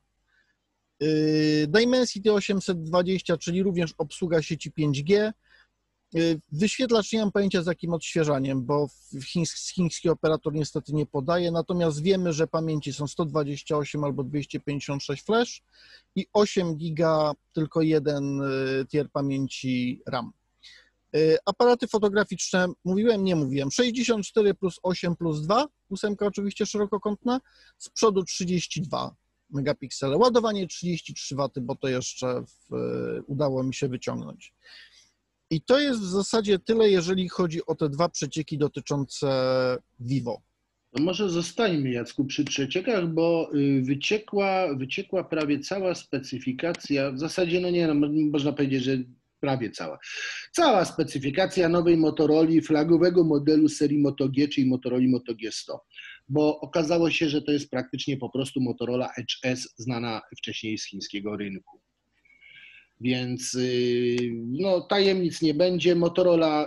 Dimensity osiemset dwadzieścia, czyli również obsługa sieci pięć G. Wyświetlacz nie mam pojęcia z jakim odświeżaniem, bo chiński, chiński operator niestety nie podaje, natomiast wiemy, że pamięci są sto dwadzieścia osiem albo dwieście pięćdziesiąt sześć flash i osiem giga, tylko jeden tier pamięci RAM. Aparaty fotograficzne, mówiłem, nie mówiłem, sześćdziesiąt cztery plus osiem plus dwa, ósemka oczywiście szerokokątna, z przodu trzydzieści dwa megapiksele, ładowanie trzydzieści trzy waty, bo to jeszcze w, udało mi się wyciągnąć. I to jest w zasadzie tyle, jeżeli chodzi o te dwa przecieki dotyczące Vivo. No może zostańmy, Jacku, przy przeciekach, bo wyciekła, wyciekła prawie cała specyfikacja, w zasadzie, no nie, no, można powiedzieć, że prawie cała. Cała specyfikacja nowej Motorola, flagowego modelu serii Moto G, czyli Motorola Moto G sto, bo okazało się, że to jest praktycznie po prostu Motorola Edge S, znana wcześniej z chińskiego rynku. Więc no, tajemnic nie będzie. Motorola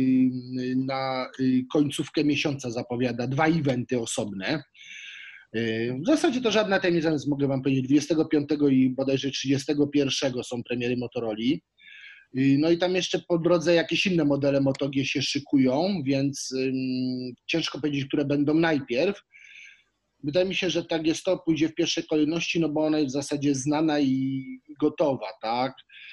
na końcówkę miesiąca zapowiada dwa eventy osobne. W zasadzie to żadna tajemnica, więc mogę Wam powiedzieć, dwudziestego piątego i bodajże trzydziestego pierwszego są premiery Motorola. No i tam jeszcze po drodze jakieś inne modele Moto G się szykują, więc ciężko powiedzieć, które będą najpierw. Wydaje mi się, że tak jest, to pójdzie w pierwszej kolejności, no bo ona jest w zasadzie znana i gotowa, tak?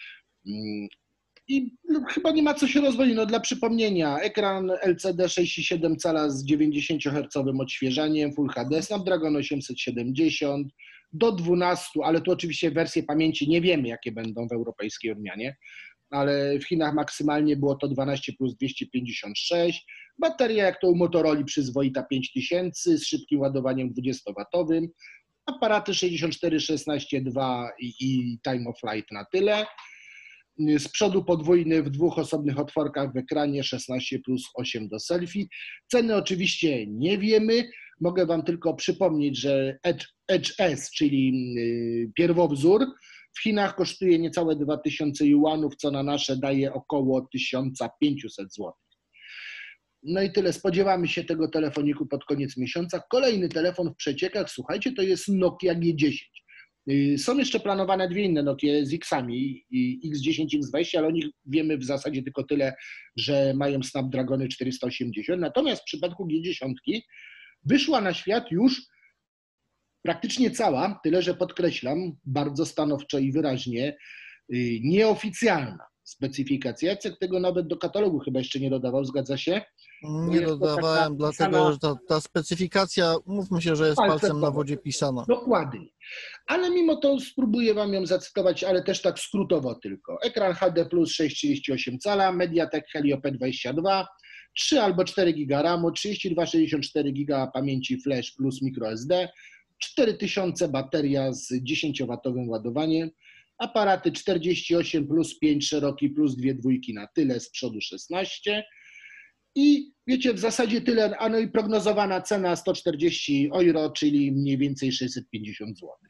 I no, chyba nie ma co się rozwodzić. No dla przypomnienia, ekran L C D sześć przecinek siedem cala z dziewięćdziesięciohercowym odświeżaniem, Full H D, Snapdragon osiemset siedemdziesiąt, do dwunastu, ale tu oczywiście wersje pamięci nie wiemy, jakie będą w europejskiej odmianie, ale w Chinach maksymalnie było to dwanaście plus dwieście pięćdziesiąt sześć, bateria jak to u Motorola przyzwoita pięć tysięcy z szybkim ładowaniem dwudziestowatowym, aparaty sześćdziesiąt cztery szesnaście dwa i, i time of flight na tyle, z przodu podwójny w dwóch osobnych otworkach w ekranie szesnaście plus osiem do selfie. Ceny oczywiście nie wiemy, mogę Wam tylko przypomnieć, że Edge, Edge S, czyli pierwowzór, w Chinach kosztuje niecałe dwa tysiące juanów, co na nasze daje około tysiąc pięćset złotych. No i tyle. Spodziewamy się tego telefoniku pod koniec miesiąca. Kolejny telefon w przeciekach, słuchajcie, to jest Nokia G dziesięć. Są jeszcze planowane dwie inne Nokie z X-ami, X dziesięć, X dwadzieścia, ale o nich wiemy w zasadzie tylko tyle, że mają Snapdragony czterysta osiemdziesiąt. Natomiast w przypadku G dziesięć wyszła na świat już praktycznie cała, tyle że podkreślam bardzo stanowczo i wyraźnie, nieoficjalna specyfikacja. Jacek tego nawet do katalogu chyba jeszcze nie dodawał, zgadza się? Nie dodawałem, dlatego że ta, ta specyfikacja, mówmy się, że jest palcem na wodzie pisana. Dokładnie. Ale mimo to spróbuję Wam ją zacytować, ale też tak skrótowo tylko. Ekran H D plus sześć przecinek trzydzieści osiem cala, Mediatek Helio P dwadzieścia dwa, trzy albo cztery giga ramu, trzydzieści dwa sześćdziesiąt cztery giga pamięci flash plus microSD, cztery tysiące bateria z dziesięciowatowym ładowaniem, aparaty czterdzieści osiem plus pięć szeroki plus dwie dwójki na tyle, z przodu szesnaście. I wiecie, w zasadzie tyle, a no i prognozowana cena sto czterdzieści euro, czyli mniej więcej sześćset pięćdziesiąt złotych.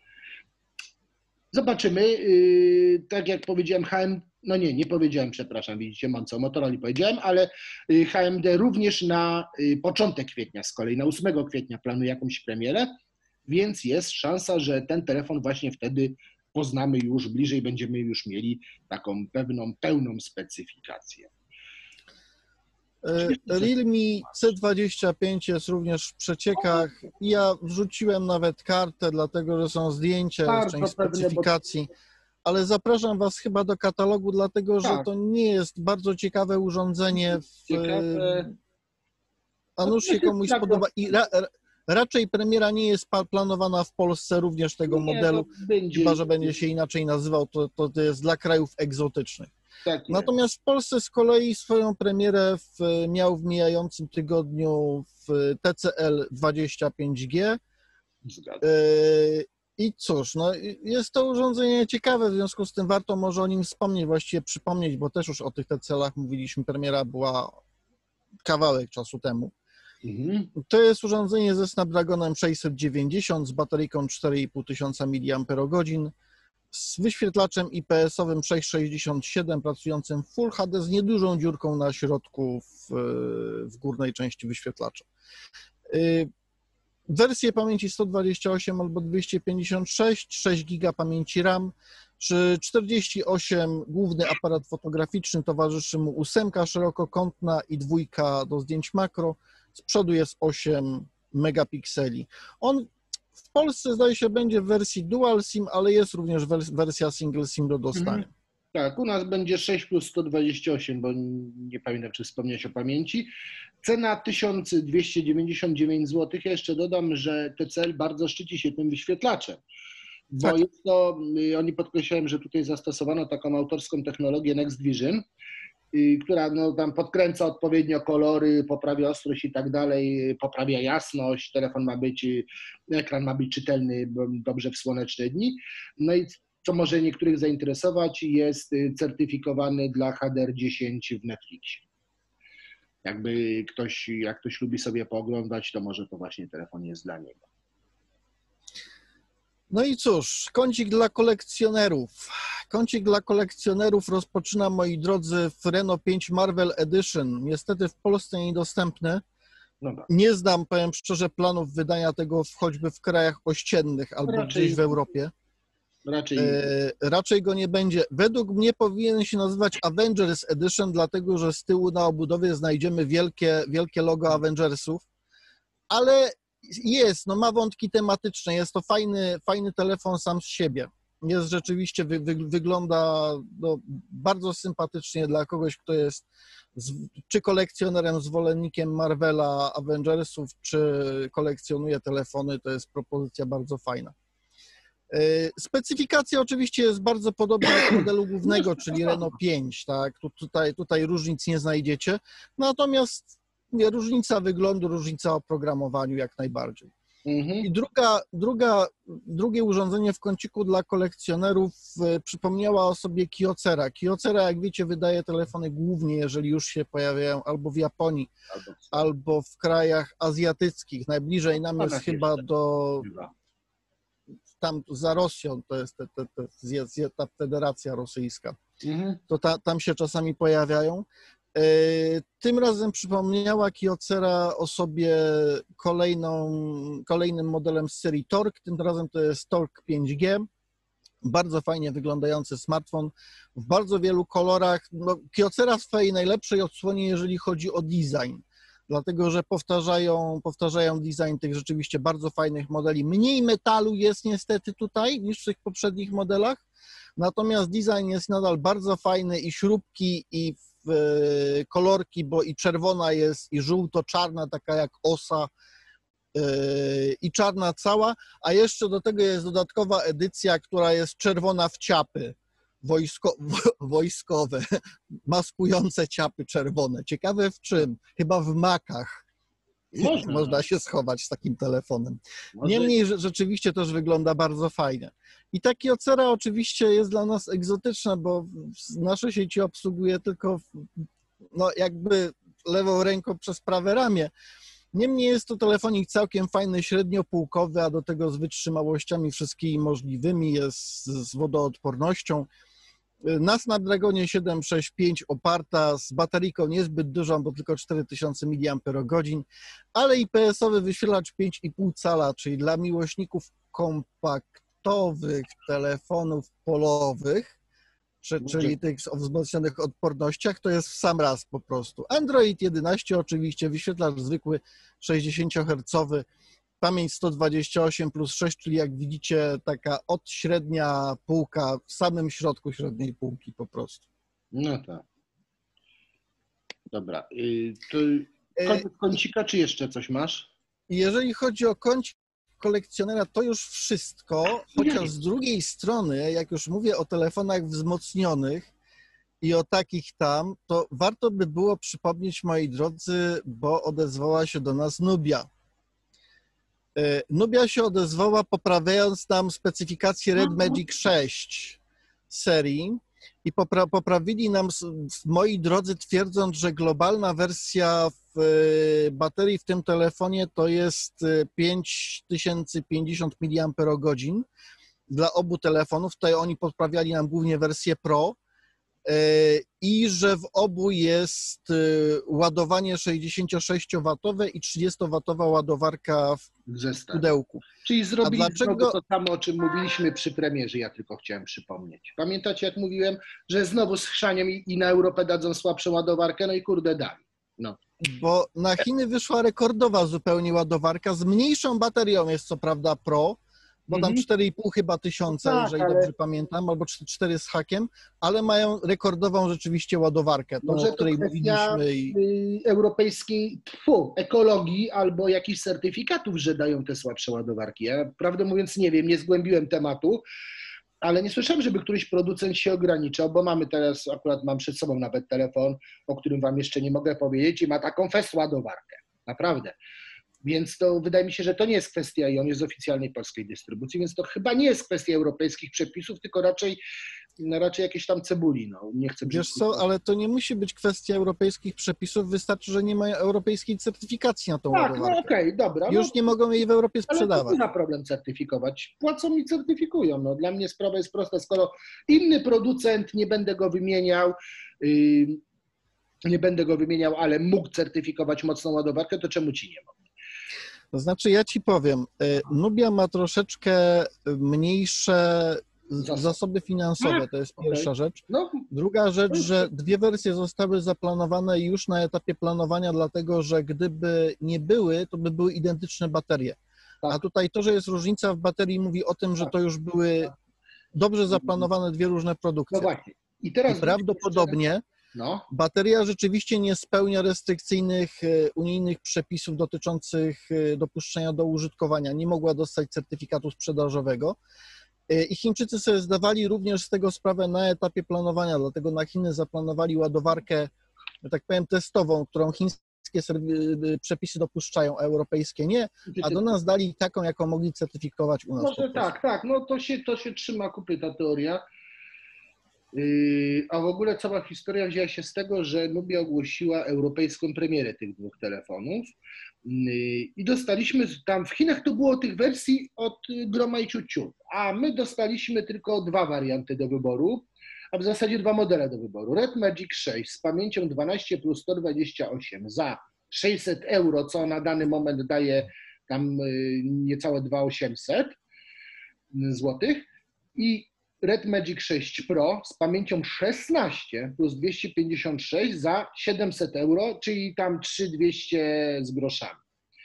Zobaczymy, yy, tak jak powiedziałem, H M D, no nie, nie powiedziałem, przepraszam, widzicie, mam co, Motorola powiedziałem, ale H M D również na początek kwietnia, z kolei na ósmego kwietnia planuje jakąś premierę, więc jest szansa, że ten telefon właśnie wtedy poznamy już bliżej, będziemy już mieli taką pewną, pełną specyfikację. Realme C dwadzieścia pięć jest również w przeciekach. Ja wrzuciłem nawet kartę, dlatego że są zdjęcia, Bardzo jest część pewnie, specyfikacji, ale zapraszam Was chyba do katalogu, dlatego że Tak. to nie jest bardzo ciekawe urządzenie. W... Ciekawe. A nuż się komuś spodoba. I ra, Raczej premiera nie jest planowana w Polsce również tego nie, modelu, będzie, chyba że będzie się inaczej nazywał, to, to, to jest dla krajów egzotycznych. Tak Natomiast w Polsce z kolei swoją premierę w, miał w mijającym tygodniu w T C L dwadzieścia pięć G. Yy, I cóż, no jest to urządzenie ciekawe, w związku z tym warto może o nim wspomnieć, właściwie przypomnieć, bo też już o tych T C L-ach mówiliśmy, premiera była kawałek czasu temu. Mhm. To jest urządzenie ze Snapdragonem sześćset dziewięćdziesiąt, z bateryką cztery i pół tysiąca miliamperogodzin, z wyświetlaczem I P S-owym sześćset sześćdziesiąt siedem, pracującym w Full H D z niedużą dziurką na środku w, w górnej części wyświetlacza. Wersje pamięci sto dwadzieścia osiem albo dwieście pięćdziesiąt sześć, sześć giga pamięci RAM, czy czterdzieści osiem, główny aparat fotograficzny, towarzyszy mu ósemka szerokokątna i dwójka do zdjęć makro, z przodu jest osiem megapikseli. On w Polsce zdaje się będzie w wersji Dual SIM, ale jest również wersja Single SIM do dostania. Mhm. Tak, u nas będzie sześć plus sto dwadzieścia osiem, bo nie pamiętam, czy wspomniałeś o pamięci. Cena tysiąc dwieście dziewięćdziesiąt dziewięć złotych. Ja jeszcze dodam, że T C L bardzo szczyci się tym wyświetlaczem, bo tak. Jest to, oni podkreślają, że tutaj zastosowano taką autorską technologię Next Vision, która no, tam podkręca odpowiednio kolory, poprawia ostrość i tak dalej, poprawia jasność, telefon ma być, ekran ma być czytelny dobrze w słoneczne dni. No i co może niektórych zainteresować, jest certyfikowany dla H D R dziesięć w Netflixie. Jakby ktoś, jak ktoś lubi sobie pooglądać, to może to właśnie telefon jest dla niego. No i cóż, kącik dla kolekcjonerów. Kącik dla kolekcjonerów rozpoczyna, moi drodzy, w Reno pięć Marvel Edition. Niestety w Polsce niedostępny. No tak. Nie znam, powiem szczerze, planów wydania tego w, choćby w krajach ościennych albo raczej gdzieś w Europie. Raczej. E, raczej go nie będzie. Według mnie powinien się nazywać Avengers Edition, dlatego że z tyłu na obudowie znajdziemy wielkie, wielkie logo Avengersów, ale jest, no ma wątki tematyczne, jest to fajny, fajny telefon sam z siebie. Jest rzeczywiście, wy, wy, wygląda no, bardzo sympatycznie dla kogoś, kto jest z, czy kolekcjonerem, zwolennikiem Marvela, Avengersów, czy kolekcjonuje telefony, to jest propozycja bardzo fajna. Specyfikacja oczywiście jest bardzo podobna do modelu głównego, czyli Reno pięć, tak? Tu, tutaj, tutaj różnic nie znajdziecie, natomiast nie, różnica wyglądu, różnica oprogramowaniu jak najbardziej. Mhm. I druga, druga, drugie urządzenie w kąciku dla kolekcjonerów e, przypomniała o sobie Kyocera. Kyocera, jak wiecie, wydaje telefony głównie, jeżeli już się pojawiają, albo w Japonii, albo, albo w krajach azjatyckich. Najbliżej nam jest chyba do... Tam za Rosją, to jest, te, te, te, jest ta Federacja Rosyjska, mhm. to ta, tam się czasami pojawiają. E, tym razem przypomniała Kyocera o sobie kolejną, kolejnym modelem z serii Torque, tym razem to jest Torque pięć G, bardzo fajnie wyglądający smartfon, w bardzo wielu kolorach. No, Kyocera w swojej najlepszej odsłonie, jeżeli chodzi o design, dlatego że powtarzają, powtarzają design tych rzeczywiście bardzo fajnych modeli. Mniej metalu jest niestety tutaj niż w tych poprzednich modelach, natomiast design jest nadal bardzo fajny i śrubki, i w, kolorki, bo i czerwona jest, i żółto-czarna, taka jak osa, yy, i czarna cała, a jeszcze do tego jest dodatkowa edycja, która jest czerwona w ciapy. Wojsko, wojskowe, maskujące ciapy czerwone. Ciekawe w czym? Chyba w makach. Można, Można się schować z takim telefonem. Może... Niemniej rzeczywiście też wygląda bardzo fajnie. I ta Kyocera oczywiście jest dla nas egzotyczna, bo nasze sieci obsługuje tylko no jakby lewą ręką przez prawe ramię. Niemniej jest to telefonik całkiem fajny, średniopółkowy, a do tego z wytrzymałościami wszystkimi możliwymi, jest z wodoodpornością. Na Snapdragonie siedem sześć pięć oparta, z bateryką niezbyt dużą, bo tylko cztery tysiące miliamperogodzin, ale I P S-owy wyświetlacz pięć i pół cala, czyli dla miłośników kompaktowych telefonów polowych, czy, czyli tych o wzmocnionych odpornościach, to jest w sam raz po prostu. Android jedenaście oczywiście, wyświetlacz zwykły sześćdziesięciohercowy, pamięć sto dwadzieścia osiem plus sześć, czyli jak widzicie taka odśrednia półka w samym środku średniej półki po prostu. No tak. Dobra. To koniec kącika, czy jeszcze coś masz? jeżeli chodzi o kącik kolekcjonera, to już wszystko, chociaż z drugiej strony, jak już mówię o telefonach wzmocnionych i o takich tam, to warto by było przypomnieć, moi drodzy, bo odezwała się do nas Nubia. Nubia się odezwała, poprawiając nam specyfikację Red Magic sześć serii i popra poprawili nam, moi drodzy, twierdząc, że globalna wersja w baterii w tym telefonie to jest pięć tysięcy pięćdziesiąt miliamperogodzin dla obu telefonów. Tutaj oni poprawiali nam głównie wersję Pro i że w obu jest ładowanie sześćdziesięciosześciowatowe i trzydziestowatowa ładowarka w Zestaw. pudełku. Czyli zrobili dlaczego... znowu to samo, o czym mówiliśmy przy premierze, ja tylko chciałem przypomnieć. Pamiętacie, jak mówiłem, że znowu z chrzaniem i, i na Europę dadzą słabszą ładowarkę, no i kurde dali. No. Bo na Chiny wyszła rekordowa zupełnie ładowarka, z mniejszą baterią jest co prawda Pro, bo tam Mhm. cztery i pół chyba tysiąca, Tak, jeżeli ale- dobrze pamiętam, albo cztery z hakiem, ale mają rekordową rzeczywiście ładowarkę, tą, Może o to której kwestia mówiliśmy. I... y, europejskiej tfu, ekologii albo jakichś certyfikatów, że dają te słabsze ładowarki. Ja prawdę mówiąc nie wiem, nie zgłębiłem tematu, ale nie słyszałem, żeby któryś producent się ograniczał, bo mamy teraz, akurat mam przed sobą nawet telefon, o którym wam jeszcze nie mogę powiedzieć i ma taką fest ładowarkę. Naprawdę. Więc to wydaje mi się, że to nie jest kwestia i on jest z oficjalnej polskiej dystrybucji, więc to chyba nie jest kwestia europejskich przepisów, tylko raczej, no raczej jakieś tam cebuli. No. Nie chcę Wiesz co, ale to nie musi być kwestia europejskich przepisów, wystarczy, że nie mają europejskiej certyfikacji na tą Tak, no ładowarkę. okej, dobra. Już no, nie mogą jej w Europie ale to sprzedawać. nie ma problem certyfikować. Płacą i certyfikują. No, dla mnie sprawa jest prosta. Skoro inny producent, nie będę go wymieniał, yy, nie będę go wymieniał, ale mógł certyfikować mocną ładowarkę, to czemu ci nie mogę? To znaczy, ja ci powiem, y, Nubia ma troszeczkę mniejsze Zasoby. zasoby finansowe, to jest okej. pierwsza rzecz. No, Druga rzecz, że dwie wersje zostały zaplanowane już na etapie planowania, dlatego że gdyby nie były, to by były identyczne baterie. Tak. A tutaj to, że jest różnica w baterii, mówi o tym, że to już były dobrze zaplanowane dwie różne no produkcje. właśnie. I I teraz prawdopodobnie no, bateria rzeczywiście nie spełnia restrykcyjnych e, unijnych przepisów dotyczących e, dopuszczenia do użytkowania. Nie mogła dostać certyfikatu sprzedażowego. E, I Chińczycy sobie zdawali również z tego sprawę na etapie planowania, dlatego na Chiny zaplanowali ładowarkę, że tak powiem, testową, którą chińskie serwi- przepisy dopuszczają, a europejskie nie, a do nas dali taką, jaką mogli certyfikować u nas. po może prostu. tak, tak, no to się, to się trzyma kupy ta teoria. Yy, a w ogóle cała historia wzięła się z tego, że Nubia ogłosiła europejską premierę tych dwóch telefonów yy, i dostaliśmy tam, w Chinach to było tych wersji od groma i ciut, a my dostaliśmy tylko dwa warianty do wyboru, a w zasadzie dwa modele do wyboru. Red Magic sześć z pamięcią dwanaście plus sto dwadzieścia osiem za sześćset euro, co na dany moment daje tam yy, niecałe dwa tysiące osiemset złotych i Red Magic sześć Pro z pamięcią szesnaście plus dwieście pięćdziesiąt sześć za siedemset euro, czyli tam trzy tysiące dwieście z groszami.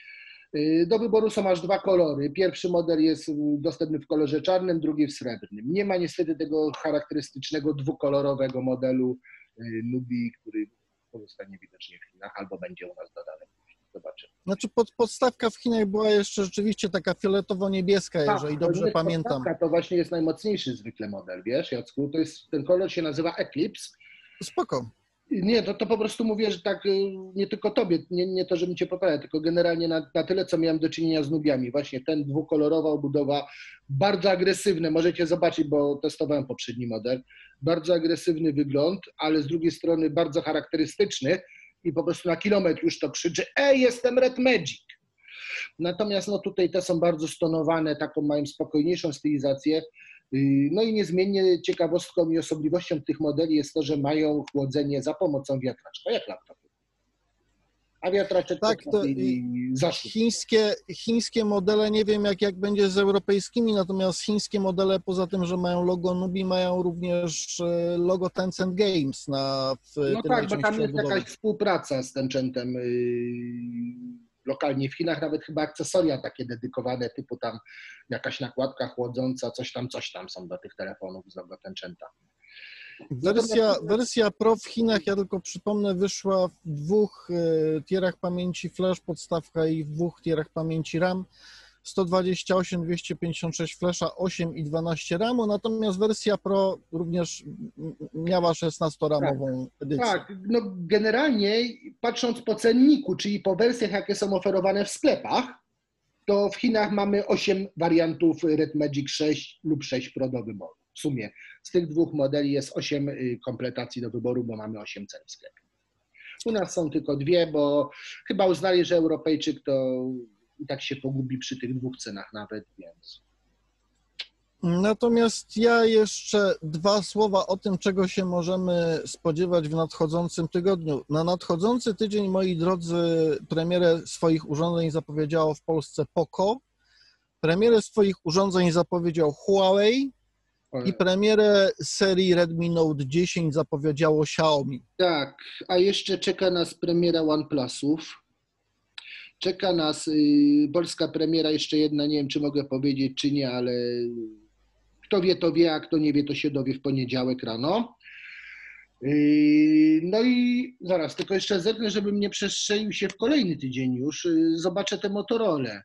Do wyboru są aż dwa kolory. Pierwszy model jest dostępny w kolorze czarnym, drugi w srebrnym. Nie ma niestety tego charakterystycznego dwukolorowego modelu Nubii, który pozostanie widocznie w Chinach albo będzie u nas dodany. Zobaczymy. Znaczy pod, podstawka w Chinach była jeszcze rzeczywiście taka fioletowo-niebieska, Tak, jeżeli to dobrze jest pamiętam. podstawka, to właśnie jest najmocniejszy zwykle model, wiesz, Jacku? To jest, ten kolor się nazywa Eclipse. Spoko. Nie, to, to po prostu mówię, że tak nie tylko tobie, nie, nie to, żebym cię poprawiał, tylko generalnie na, na tyle, co miałem do czynienia z Nubiami. Właśnie ten dwukolorowa obudowa, bardzo agresywny, możecie zobaczyć, bo testowałem poprzedni model, bardzo agresywny wygląd, ale z drugiej strony bardzo charakterystyczny i po prostu na kilometr już to krzyczy: ej, jestem Red Magic. Natomiast no tutaj te są bardzo stonowane, taką mają spokojniejszą stylizację. No i niezmiennie ciekawostką i osobliwością tych modeli jest to, że mają chłodzenie za pomocą wiatraczka, jak laptopy. A wiatraczek Tak, to zaszły. chińskie, chińskie modele, nie wiem jak, jak będzie z europejskimi, natomiast chińskie modele poza tym, że mają logo Nubii, mają również logo Tencent Games na w No tym tak, bo tam jest obudowy. jakaś współpraca z Tencentem yy, lokalnie w Chinach, nawet chyba akcesoria takie dedykowane, typu tam jakaś nakładka chłodząca, coś tam, coś tam są do tych telefonów z logo Tencenta. Wersja, wersja Pro w Chinach, ja tylko przypomnę, wyszła w dwóch y, tierach pamięci flash, podstawka i w dwóch tierach pamięci RAM. sto dwadzieścia osiem, dwieście pięćdziesiąt sześć flasha, osiem i dwanaście ramu, natomiast wersja Pro również miała szesnastoramową edycję. Tak, no generalnie patrząc po cenniku, czyli po wersjach, jakie są oferowane w sklepach, to w Chinach mamy osiem wariantów Red Magic sześć lub sześć Pro do wyboru. W sumie z tych dwóch modeli jest osiem kompletacji do wyboru, bo mamy osiem cen w sklepie. U nas są tylko dwie, bo chyba uznali, że Europejczyk to i tak się pogubi przy tych dwóch cenach nawet, więc... Natomiast ja jeszcze dwa słowa o tym, czego się możemy spodziewać w nadchodzącym tygodniu. Na nadchodzący tydzień, moi drodzy, premierę swoich urządzeń zapowiedziało w Polsce Poco, premierę swoich urządzeń zapowiedział Huawei i premierę serii Redmi Note dziesięć zapowiedziało Xiaomi. Tak, a jeszcze czeka nas premiera OnePlusów. Czeka nas y, polska premiera, jeszcze jedna, nie wiem, czy mogę powiedzieć, czy nie, ale kto wie, to wie, a kto nie wie, to się dowie w poniedziałek rano. Y, no i zaraz, tylko jeszcze zerknę, żebym nie przestrzelił się w kolejny tydzień już. Y, zobaczę te Motorola.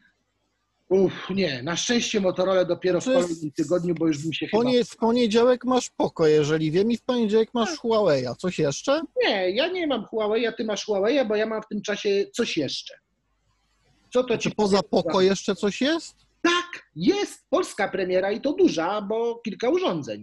Uff, nie, na szczęście Motorola dopiero w kolejnym tygodniu, bo już bym się Ponie, chyba... W poniedziałek masz Poco, jeżeli wiem, i w poniedziałek masz Huawei. A coś jeszcze? Nie, ja nie mam Huawei, a ty masz Huawei, bo ja mam w tym czasie coś jeszcze. Co to Czy ci poza powiem? Poco jeszcze coś jest? Tak, jest polska premiera i to duża, bo kilka urządzeń.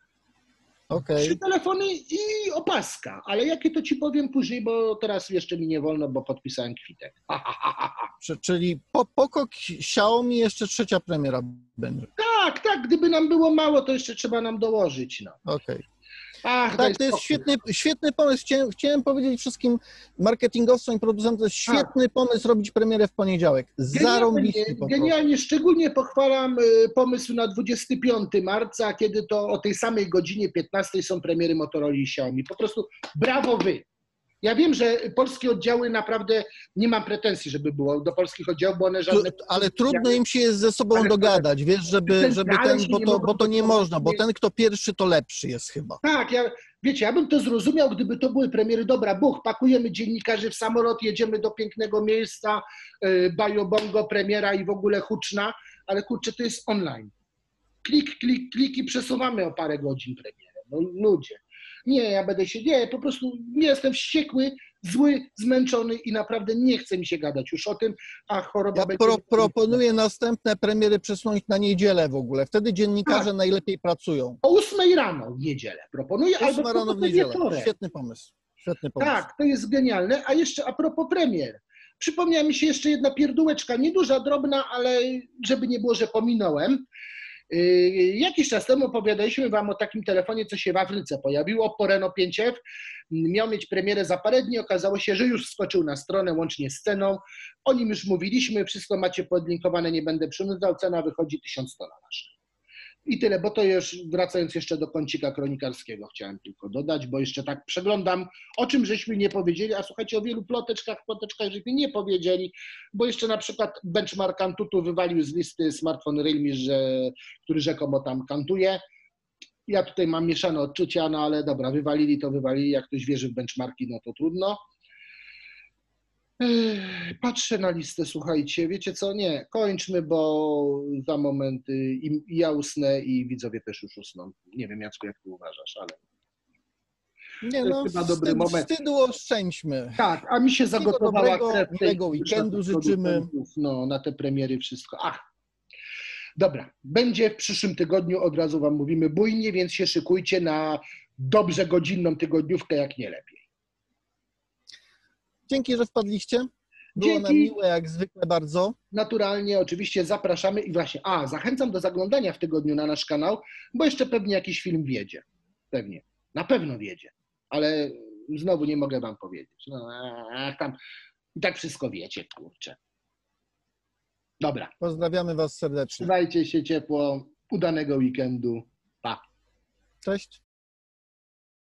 Okay. Trzy telefony i opaska, ale jakie to ci powiem później, bo teraz jeszcze mi nie wolno, bo podpisałem kwitek. Ha, ha, ha, ha. Czyli po, Poco, Xiaomi jeszcze trzecia premiera będzie. Tak, tak, gdyby nam było mało, to jeszcze trzeba nam dołożyć. No. Okej. Okay. Ach, Tak, to jest świetny, świetny pomysł. Chciałem, chciałem powiedzieć wszystkim marketingowcom i producentom, to jest świetny tak. pomysł robić premierę w poniedziałek. Zarąbisty po Genialnie, szczególnie pochwalam pomysł na dwudziestego piątego marca, kiedy to o tej samej godzinie piętnastej są premiery Motorola i Xiaomi. Po prostu brawo wy. Ja wiem, że polskie oddziały naprawdę nie mam pretensji, żeby było do polskich oddziałów, bo one żadne... Ale trudno im się jest ze sobą ale dogadać, wiesz, żeby, żeby ten, bo to, bo to nie można, bo ten, kto pierwszy, to lepszy jest chyba. Tak, ja, wiecie, ja bym to zrozumiał, gdyby to były premiery. Dobra, buch, pakujemy dziennikarzy w samolot, jedziemy do pięknego miejsca, yy, Bajo Bongo, premiera i w ogóle huczna, ale kurczę, to jest online. Klik, klik, klik i przesuwamy o parę godzin premierę. No ludzie. Nie, ja będę się, nie, po prostu nie jestem wściekły, zły, zmęczony i naprawdę nie chce mi się gadać już o tym, a choroba ja będzie... Pro, proponuję następne premiery przesunąć na niedzielę w ogóle, wtedy dziennikarze tak. najlepiej pracują. O ósmej rano w niedzielę proponuję, albo ósma rano w niedzielę, świetny pomysł. Świetny pomysł. Tak, to jest genialne, a jeszcze a propos premier, przypomniała mi się jeszcze jedna pierdółeczka, nieduża, drobna, ale żeby nie było, że pominąłem. Jakiś czas temu opowiadaliśmy Wam o takim telefonie, co się w Afryce pojawiło, Oppo Reno pięć F. Miał mieć premierę za parę dni, okazało się, że już wskoczył na stronę łącznie z ceną. O nim już mówiliśmy, wszystko macie podlinkowane, nie będę przynudzał, cena wychodzi tysiąc dolarów. I tyle, bo to już wracając jeszcze do kącika kronikarskiego chciałem tylko dodać, bo jeszcze tak przeglądam, o czym żeśmy nie powiedzieli, a słuchajcie, o wielu ploteczkach, ploteczkach żeśmy nie powiedzieli, bo jeszcze na przykład benchmark Antutu wywalił z listy smartfon Realme, że, który rzekomo tam kantuje. Ja tutaj mam mieszane odczucia, no ale dobra, wywalili to wywalili, jak ktoś wierzy w benchmarki, no to trudno. Patrzę na listę, słuchajcie, wiecie co, nie, kończmy, bo za moment i ja usnę i widzowie też już usną. Nie wiem, Jacku, jak ty uważasz, ale nie, no, chyba dobry wstyd, moment. Wstydu oszczędźmy. Tak, a mi się zagotowała dobrego, krew. Miłego weekendu życzymy. No, na te premiery wszystko. Ach, dobra, będzie w przyszłym tygodniu, od razu wam mówimy bujnie, więc się szykujcie na dobrze godzinną tygodniówkę, jak nie lepiej. Dzięki, że wpadliście. Było Dzięki. nam miłe jak zwykle bardzo. Naturalnie oczywiście zapraszamy i właśnie, a zachęcam do zaglądania w tygodniu na nasz kanał, bo jeszcze pewnie jakiś film wjedzie. Pewnie. Na pewno wjedzie. Ale znowu nie mogę wam powiedzieć. No, ach, tam i tak wszystko wiecie, kurczę. Dobra. Pozdrawiamy was serdecznie. Trzymajcie się ciepło. Udanego weekendu. Pa. Cześć.